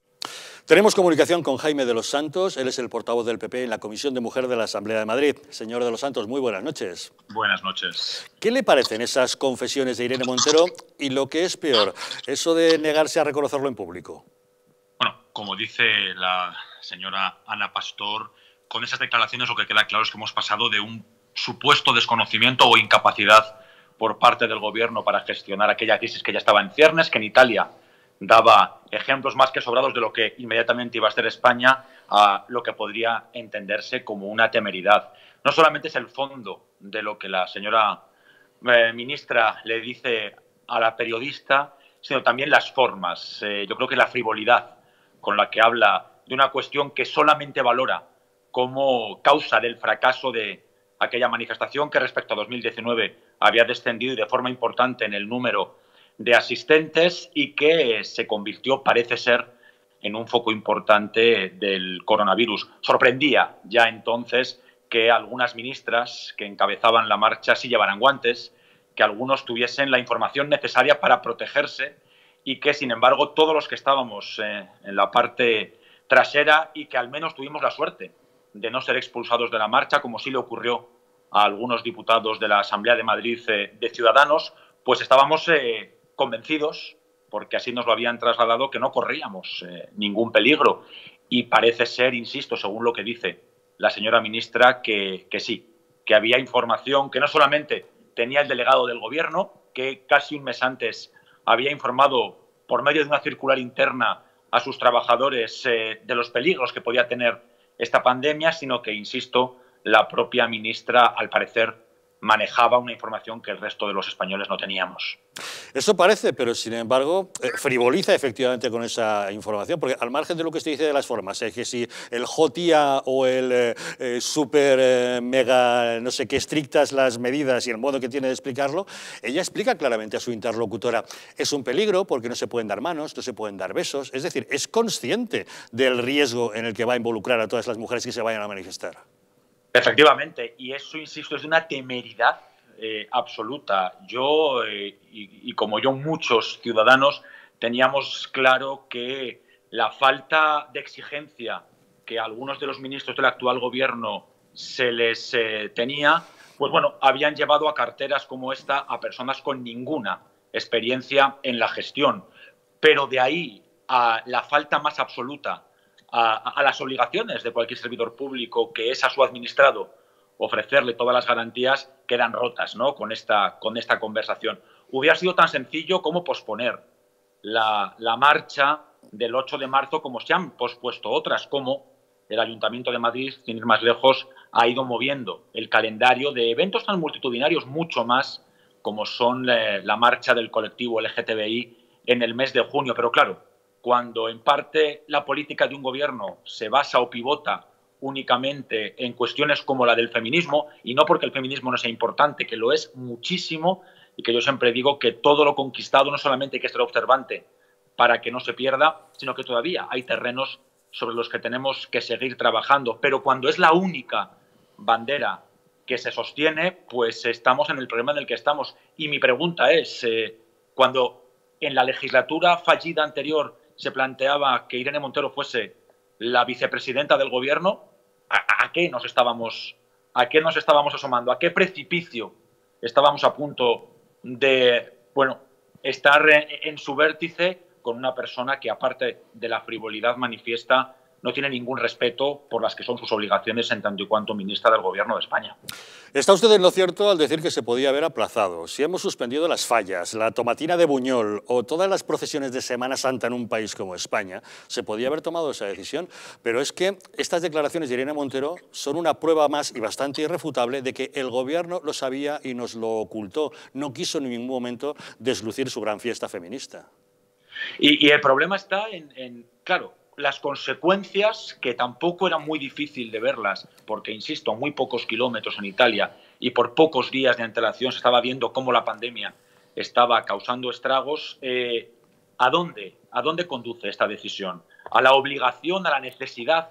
Tenemos comunicación con Jaime de los Santos, él es el portavoz del P P en la Comisión de Mujer de la Asamblea de Madrid. Señor de los Santos, muy buenas noches. Buenas noches. ¿Qué le parecen esas confesiones de Irene Montero y, lo que es peor, eso de negarse a reconocerlo en público? Bueno, como dice la señora Ana Pastor, con esas declaraciones lo que queda claro es que hemos pasado de un supuesto desconocimiento o incapacidad por parte del Gobierno para gestionar aquella crisis que ya estaba en ciernes, que en Italia daba ejemplos más que sobrados de lo que inmediatamente iba a hacer España, a lo que podría entenderse como una temeridad. No solamente es el fondo de lo que la señora eh, ministra le dice a la periodista, sino también las formas. Eh, yo creo que la frivolidad con la que habla de una cuestión que solamente valora como causa del fracaso de aquella manifestación, que respecto a dos mil diecinueve había descendido y de forma importante en el número de asistentes y que se convirtió, parece ser, en un foco importante del coronavirus. Sorprendía ya entonces que algunas ministras que encabezaban la marcha sí llevaran guantes, que algunos tuviesen la información necesaria para protegerse y que, sin embargo, todos los que estábamos eh, en la parte trasera y que al menos tuvimos la suerte de no ser expulsados de la marcha, como sí le ocurrió a algunos diputados de la Asamblea de Madrid eh, de Ciudadanos, pues estábamos eh, convencidos, porque así nos lo habían trasladado, que no corríamos eh, ningún peligro. Y parece ser, insisto, según lo que dice la señora ministra, que, que sí, que había información que no solamente tenía el delegado del Gobierno, que casi un mes antes había informado por medio de una circular interna a sus trabajadores eh, de los peligros que podía tener esta pandemia, sino que, insisto, la propia ministra, al parecer, manejaba una información que el resto de los españoles no teníamos. Eso parece, pero sin embargo eh, frivoliza efectivamente con esa información, porque al margen de lo que usted dice de las formas, es eh, que si el JOTIA o el eh, eh, super eh, mega, no sé qué estrictas las medidas y el modo que tiene de explicarlo, ella explica claramente a su interlocutora, es un peligro porque no se pueden dar manos, no se pueden dar besos, es decir, es consciente del riesgo en el que va a involucrar a todas las mujeres que se vayan a manifestar. Efectivamente, y eso, insisto, es de una temeridad eh, absoluta. Yo, eh, y, y como yo, muchos ciudadanos, teníamos claro que la falta de exigencia que a algunos de los ministros del actual Gobierno se les eh, tenía, pues bueno, habían llevado a carteras como esta a personas con ninguna experiencia en la gestión. Pero de ahí a la falta más absoluta A, a las obligaciones de cualquier servidor público, que es a su administrado ofrecerle todas las garantías, quedan rotas, ¿no?, con esta, con esta conversación. Hubiera sido tan sencillo como posponer la, la marcha del ocho de marzo, como se han pospuesto otras, como el Ayuntamiento de Madrid, sin ir más lejos, ha ido moviendo el calendario de eventos tan multitudinarios, mucho más, como son la, la marcha del colectivo L G T B I en el mes de junio. Pero claro, cuando en parte la política de un gobierno se basa o pivota únicamente en cuestiones como la del feminismo, y no porque el feminismo no sea importante, que lo es muchísimo, y que yo siempre digo que todo lo conquistado no solamente hay que ser observante para que no se pierda, sino que todavía hay terrenos sobre los que tenemos que seguir trabajando. Pero cuando es la única bandera que se sostiene, pues estamos en el problema en el que estamos. Y mi pregunta es, eh, cuando en la legislatura fallida anterior se planteaba que Irene Montero fuese la vicepresidenta del gobierno, ¿a, a qué nos estábamos, a qué nos estábamos asomando? ¿A qué precipicio estábamos a punto de, bueno, estar en, en su vértice con una persona que, aparte de la frivolidad manifiesta, no tiene ningún respeto por las que son sus obligaciones en tanto y cuanto ministra del Gobierno de España? Está usted en lo cierto al decir que se podía haber aplazado. Si hemos suspendido las fallas, la tomatina de Buñol o todas las procesiones de Semana Santa en un país como España, se podía haber tomado esa decisión, pero es que estas declaraciones de Irene Montero son una prueba más y bastante irrefutable de que el Gobierno lo sabía y nos lo ocultó. No quiso en ningún momento deslucir su gran fiesta feminista. Y, y el problema está en, en, claro, las consecuencias, que tampoco era muy difícil de verlas, porque, insisto, a muy pocos kilómetros en Italia y por pocos días de antelación se estaba viendo cómo la pandemia estaba causando estragos. Eh, ¿a dónde? ¿A dónde conduce esta decisión? ¿A la obligación, a la necesidad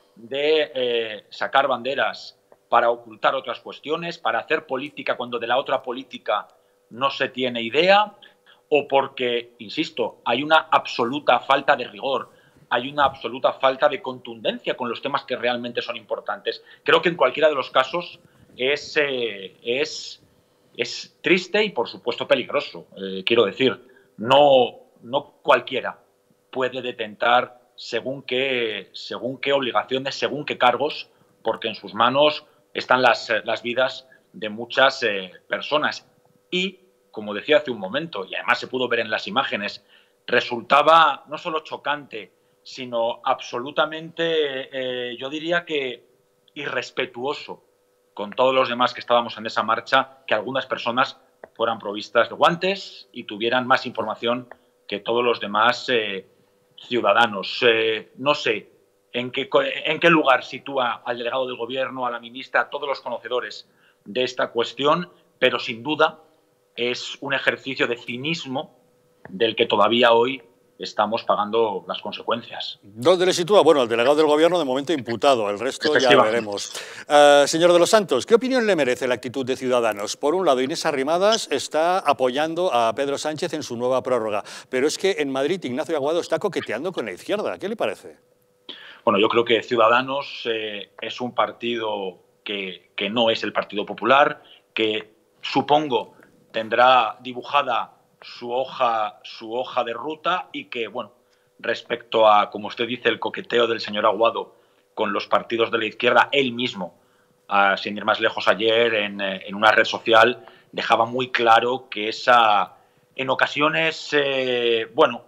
de eh, sacar banderas para ocultar otras cuestiones, para hacer política cuando de la otra política no se tiene idea? ¿O porque, insisto, hay una absoluta falta de rigor, hay una absoluta falta de contundencia con los temas que realmente son importantes? Creo que en cualquiera de los casos es, eh, es, es triste y, por supuesto, peligroso. Eh, quiero decir, no, no cualquiera puede detentar según qué, según qué obligaciones, según qué cargos, porque en sus manos están las, las vidas de muchas eh, personas. Y, como decía hace un momento, y además se pudo ver en las imágenes, resultaba no solo chocante, sino absolutamente, eh, yo diría que irrespetuoso con todos los demás que estábamos en esa marcha, que algunas personas fueran provistas de guantes y tuvieran más información que todos los demás eh, ciudadanos. Eh, no sé en qué, en qué lugar sitúa al delegado del Gobierno, a la ministra, a todos los conocedores de esta cuestión, pero sin duda es un ejercicio de cinismo del que todavía hoy estamos pagando las consecuencias. ¿Dónde le sitúa? Bueno, el delegado del Gobierno de momento imputado, el resto ya lo veremos. Uh, señor de los Santos, ¿qué opinión le merece la actitud de Ciudadanos? Por un lado, Inés Arrimadas está apoyando a Pedro Sánchez en su nueva prórroga, pero es que en Madrid Ignacio Aguado está coqueteando con la izquierda. ¿Qué le parece? Bueno, yo creo que Ciudadanos eh, es un partido que, que no es el Partido Popular, que supongo tendrá dibujada su hoja, su hoja de ruta y que, bueno, respecto a, como usted dice, el coqueteo del señor Aguado con los partidos de la izquierda, él mismo, uh, sin ir más lejos ayer, en, en una red social, dejaba muy claro que esa, en ocasiones, eh, bueno,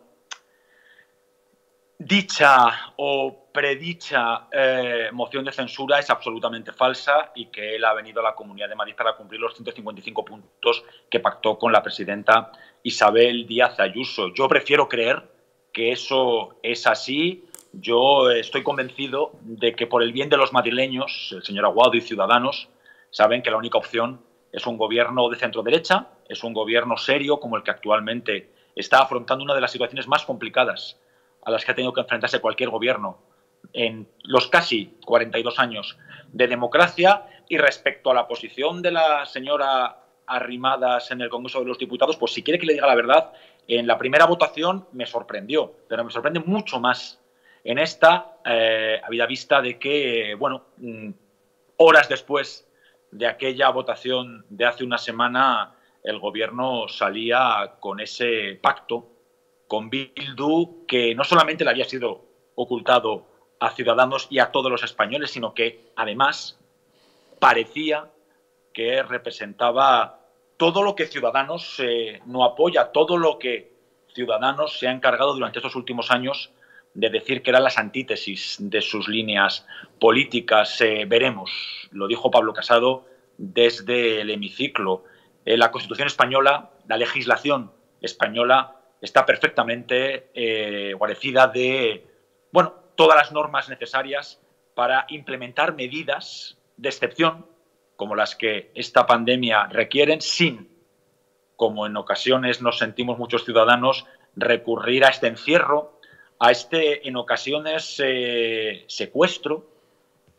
dicha o predicha eh, moción de censura es absolutamente falsa y que él ha venido a la Comunidad de Madrid para cumplir los ciento cincuenta y cinco puntos que pactó con la presidenta Isabel Díaz Ayuso. Yo prefiero creer que eso es así. Yo estoy convencido de que por el bien de los madrileños, el señor Aguado y Ciudadanos saben que la única opción es un gobierno de centro-derecha, es un gobierno serio como el que actualmente está afrontando una de las situaciones más complicadas a las que ha tenido que enfrentarse cualquier gobierno en los casi cuarenta y dos años de democracia. Y respecto a la posición de la señora Arrimadas en el Congreso de los Diputados, pues si quiere que le diga la verdad, en la primera votación me sorprendió, pero me sorprende mucho más en esta, eh, habida vista de que, bueno, horas después de aquella votación de hace una semana, el Gobierno salía con ese pacto con Bildu, que no solamente le había sido ocultado a Ciudadanos y a todos los españoles, sino que además parecía que representaba todo lo que Ciudadanos eh, no apoya, todo lo que Ciudadanos se ha encargado durante estos últimos años de decir que eran las antítesis de sus líneas políticas. Eh, veremos, lo dijo Pablo Casado desde el hemiciclo. Eh, la Constitución española, la legislación española está perfectamente eh, guarecida de, bueno, todas las normas necesarias para implementar medidas de excepción como las que esta pandemia requieren, sin, como en ocasiones nos sentimos muchos ciudadanos, recurrir a este encierro, a este, en ocasiones, eh, secuestro,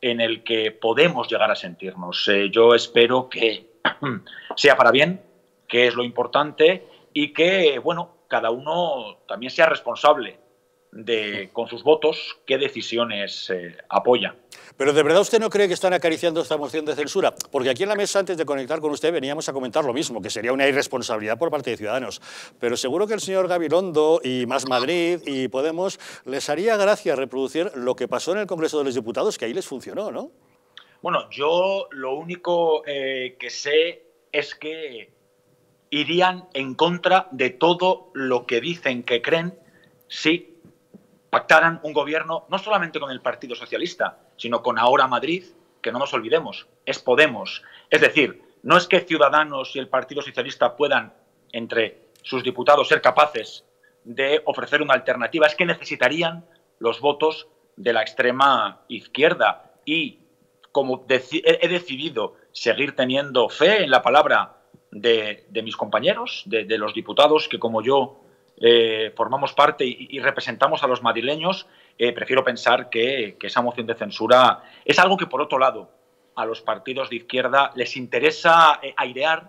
en el que podemos llegar a sentirnos. Eh, yo espero que sea para bien, que es lo importante, y que, bueno, cada uno también sea responsable de, con sus votos, qué decisiones eh, apoya. Pero ¿de verdad usted no cree que están acariciando esta moción de censura? Porque aquí en la mesa, antes de conectar con usted, veníamos a comentar lo mismo, que sería una irresponsabilidad por parte de Ciudadanos. Pero seguro que el señor Gabilondo y Más Madrid y Podemos les haría gracia reproducir lo que pasó en el Congreso de los Diputados, que ahí les funcionó, ¿no? Bueno, yo lo único eh, que sé es que irían en contra de todo lo que dicen que creen si pactaran un gobierno no solamente con el Partido Socialista, sino con Ahora Madrid, que no nos olvidemos, es Podemos. Es decir, no es que Ciudadanos y el Partido Socialista puedan, entre sus diputados, ser capaces de ofrecer una alternativa, es que necesitarían los votos de la extrema izquierda. Y como deci- he decidido seguir teniendo fe en la palabra de, de mis compañeros, de, de los diputados que como yo eh, formamos parte y, y representamos a los madrileños, eh, prefiero pensar que, que esa moción de censura es algo que, por otro lado, a los partidos de izquierda les interesa eh, airear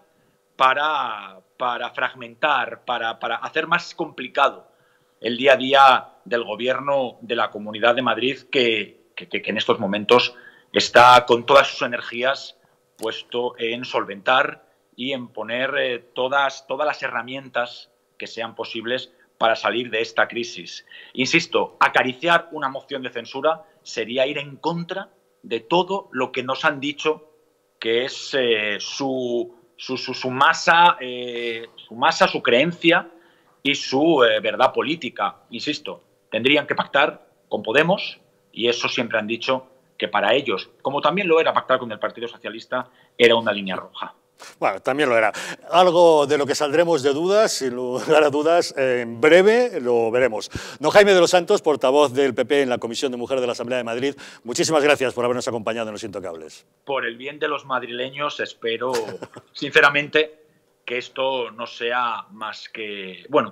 para, para fragmentar, para, para hacer más complicado el día a día del gobierno de la Comunidad de Madrid, que, que, que en estos momentos está con todas sus energías puesto en solventar y en poner eh, todas, todas las herramientas que sean posibles para salir de esta crisis. Insisto, acariciar una moción de censura sería ir en contra de todo lo que nos han dicho que es eh, su, su, su, su, masa, eh, su masa, su creencia y su eh, verdad política. Insisto, tendrían que pactar con Podemos, y eso siempre han dicho que para ellos, como también lo era pactar con el Partido Socialista, era una línea roja. Bueno, también lo era. Algo de lo que saldremos de dudas, sin lugar a dudas, en breve lo veremos. Don Jaime de los Santos, portavoz del P P en la Comisión de Mujer de la Asamblea de Madrid, muchísimas gracias por habernos acompañado en Los Intocables. Por el bien de los madrileños, espero, sinceramente, que esto no sea más que, bueno,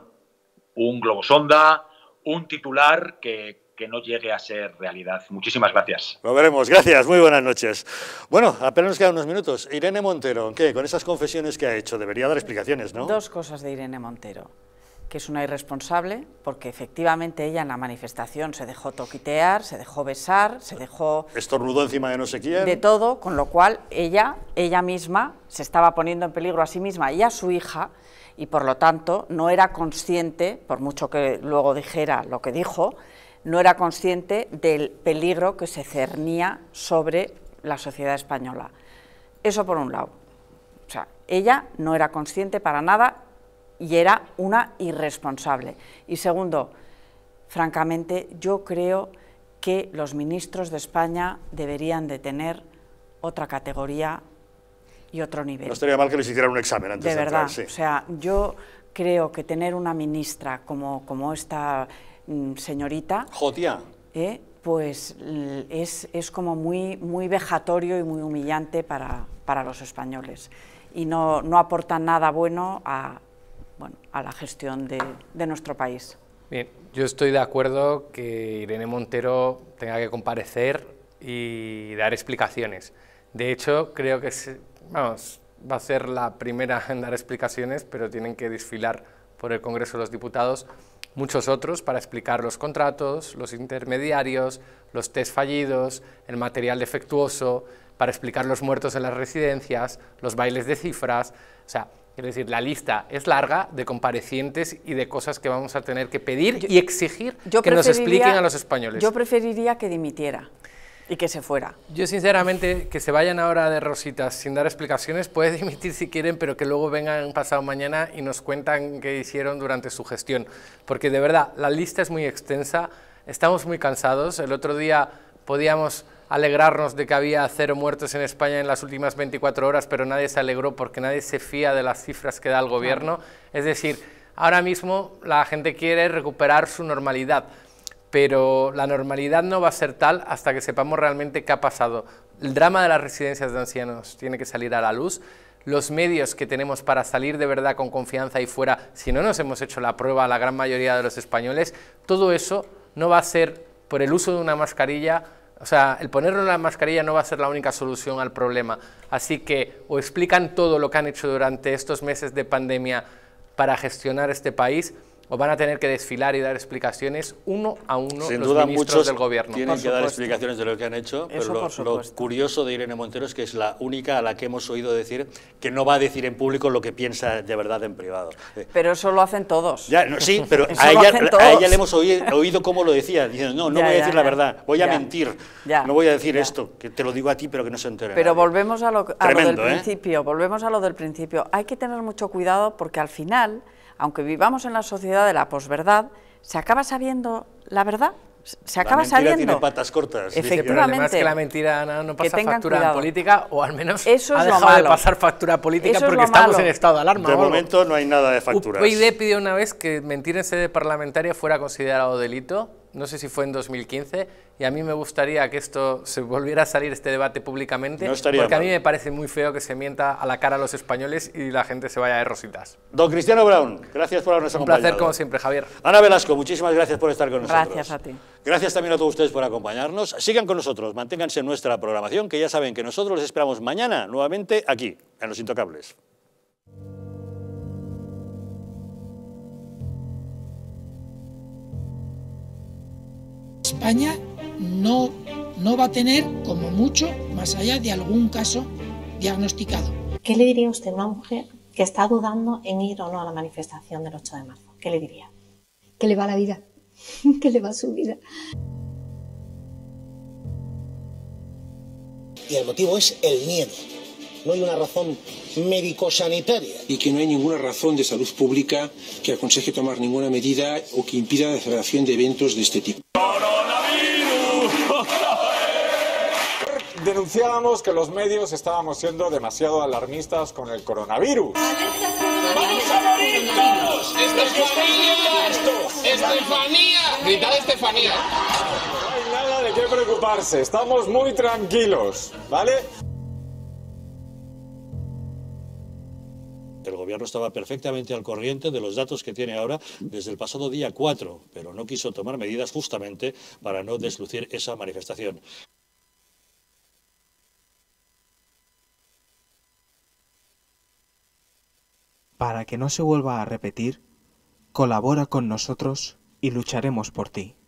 un globosonda, un titular que... que no llegue a ser realidad. Muchísimas gracias. Lo veremos. Gracias. Muy buenas noches. Bueno, apenas nos quedan unos minutos. Irene Montero, ¿qué? Con esas confesiones que ha hecho, debería dar explicaciones, ¿no? Dos cosas de Irene Montero. Que es una irresponsable, porque efectivamente ella en la manifestación se dejó toquitear, se dejó besar, se dejó... estornudó encima de no sé quién. De todo, con lo cual ella, ella misma se estaba poniendo en peligro a sí misma y a su hija, y por lo tanto no era consciente, por mucho que luego dijera lo que dijo, no era consciente del peligro que se cernía sobre la sociedad española. Eso por un lado. O sea, ella no era consciente para nada y era una irresponsable. Y segundo, francamente, yo creo que los ministros de España deberían de tener otra categoría y otro nivel. No estaría mal que les hicieran un examen antes de, de verdad, entrar, sí. O sea, yo creo que tener una ministra como, como esta... señorita, Jotia. Eh, pues es, es como muy, muy vejatorio y muy humillante para, para los españoles y no, no aporta nada bueno a, bueno, a la gestión de, de nuestro país. Bien, yo estoy de acuerdo que Irene Montero tenga que comparecer y dar explicaciones. De hecho, creo que se, vamos, va a ser la primera en dar explicaciones, pero tienen que desfilar por el Congreso de los Diputados muchos otros para explicar los contratos, los intermediarios, los test fallidos, el material defectuoso, para explicar los muertos en las residencias, los bailes de cifras. O sea, es decir, la lista es larga de comparecientes y de cosas que vamos a tener que pedir yo, y exigir que nos expliquen a los españoles. Yo preferiría que dimitiera y que se fuera. Yo sinceramente, que se vayan ahora de rositas sin dar explicaciones, puede dimitir si quieren, pero que luego vengan pasado mañana y nos cuentan qué hicieron durante su gestión, porque de verdad la lista es muy extensa, estamos muy cansados. El otro día podíamos alegrarnos de que había cero muertos en España en las últimas veinticuatro horas, pero nadie se alegró porque nadie se fía de las cifras que da el gobierno. Es decir, ahora mismo la gente quiere recuperar su normalidad, pero la normalidad no va a ser tal hasta que sepamos realmente qué ha pasado. El drama de las residencias de ancianos tiene que salir a la luz. Los medios que tenemos para salir de verdad con confianza ahí fuera, si no nos hemos hecho la prueba, la gran mayoría de los españoles, todo eso no va a ser por el uso de una mascarilla O sea, el ponernos la mascarilla no va a ser la única solución al problema. Así que o explican todo lo que han hecho durante estos meses de pandemia para gestionar este país, o van a tener que desfilar y dar explicaciones uno a uno Sin los duda, ministros muchos del gobierno. tienen que dar explicaciones de lo que han hecho, Eso, pero lo, lo curioso de Irene Montero es que es la única a la que hemos oído decir que no va a decir en público lo que piensa de verdad en privado. Pero eso lo hacen todos. Ya, no, sí, pero Eso a lo ella, hacen a todos. ella le hemos oído, oído cómo lo decía, diciendo, no, no Ya, voy a ya, decir la ya. verdad, voy a Ya. mentir, Ya. no voy a decir Ya. esto, que te lo digo a ti, pero que no se entere Pero nadie. volvemos a lo, a lo Tremendo, del ¿eh? principio, volvemos a lo del principio. Hay que tener mucho cuidado porque al final, aunque vivamos en la sociedad de la posverdad, se acaba sabiendo la verdad. Se acaba la mentira sabiendo. tiene patas cortas. Sí, pero el problema es que la mentira no, no pasa tengan factura cuidado. en política, o al menos Eso ha es lo dejado de malo. pasar factura política Eso es porque lo estamos malo. en estado de alarma. De o algo. momento no hay nada de facturas. U P y D pidió una vez que mentir en sede parlamentaria fuera considerado delito, no sé si fue en dos mil quince, y a mí me gustaría que esto se volviera a salir este debate públicamente, No estaría porque a mal. mí me parece muy feo que se mienta a la cara a los españoles y la gente se vaya de rositas. Don Cristiano Brown, gracias por habernos Un acompañado. placer como siempre, Javier. Ana Velasco, muchísimas gracias por estar con nosotros. Gracias a ti. Gracias también a todos ustedes por acompañarnos. Sigan con nosotros, manténganse en nuestra programación, que ya saben que nosotros les esperamos mañana nuevamente aquí, en Los Intocables. España no, no va a tener, como mucho, más allá de algún caso diagnosticado. ¿Qué le diría usted a una mujer que está dudando en ir o no a la manifestación del ocho de marzo? ¿Qué le diría? Que le va la vida, que le va su vida. Y el motivo es el miedo. No hay una razón médico-sanitaria. Y que no hay ninguna razón de salud pública que aconseje tomar ninguna medida o que impida la celebración de eventos de este tipo. Denunciábamos que los medios estábamos siendo demasiado alarmistas con el coronavirus. ¡Vamos a morir todos! ¡Estefanía! ¡Estefanía! Gritad Estefanía. No hay nada de qué preocuparse, estamos muy tranquilos, ¿vale? El gobierno estaba perfectamente al corriente de los datos que tiene ahora desde el pasado día cuatro, pero no quiso tomar medidas justamente para no deslucir esa manifestación. Para que no se vuelva a repetir, colabora con nosotros y lucharemos por ti.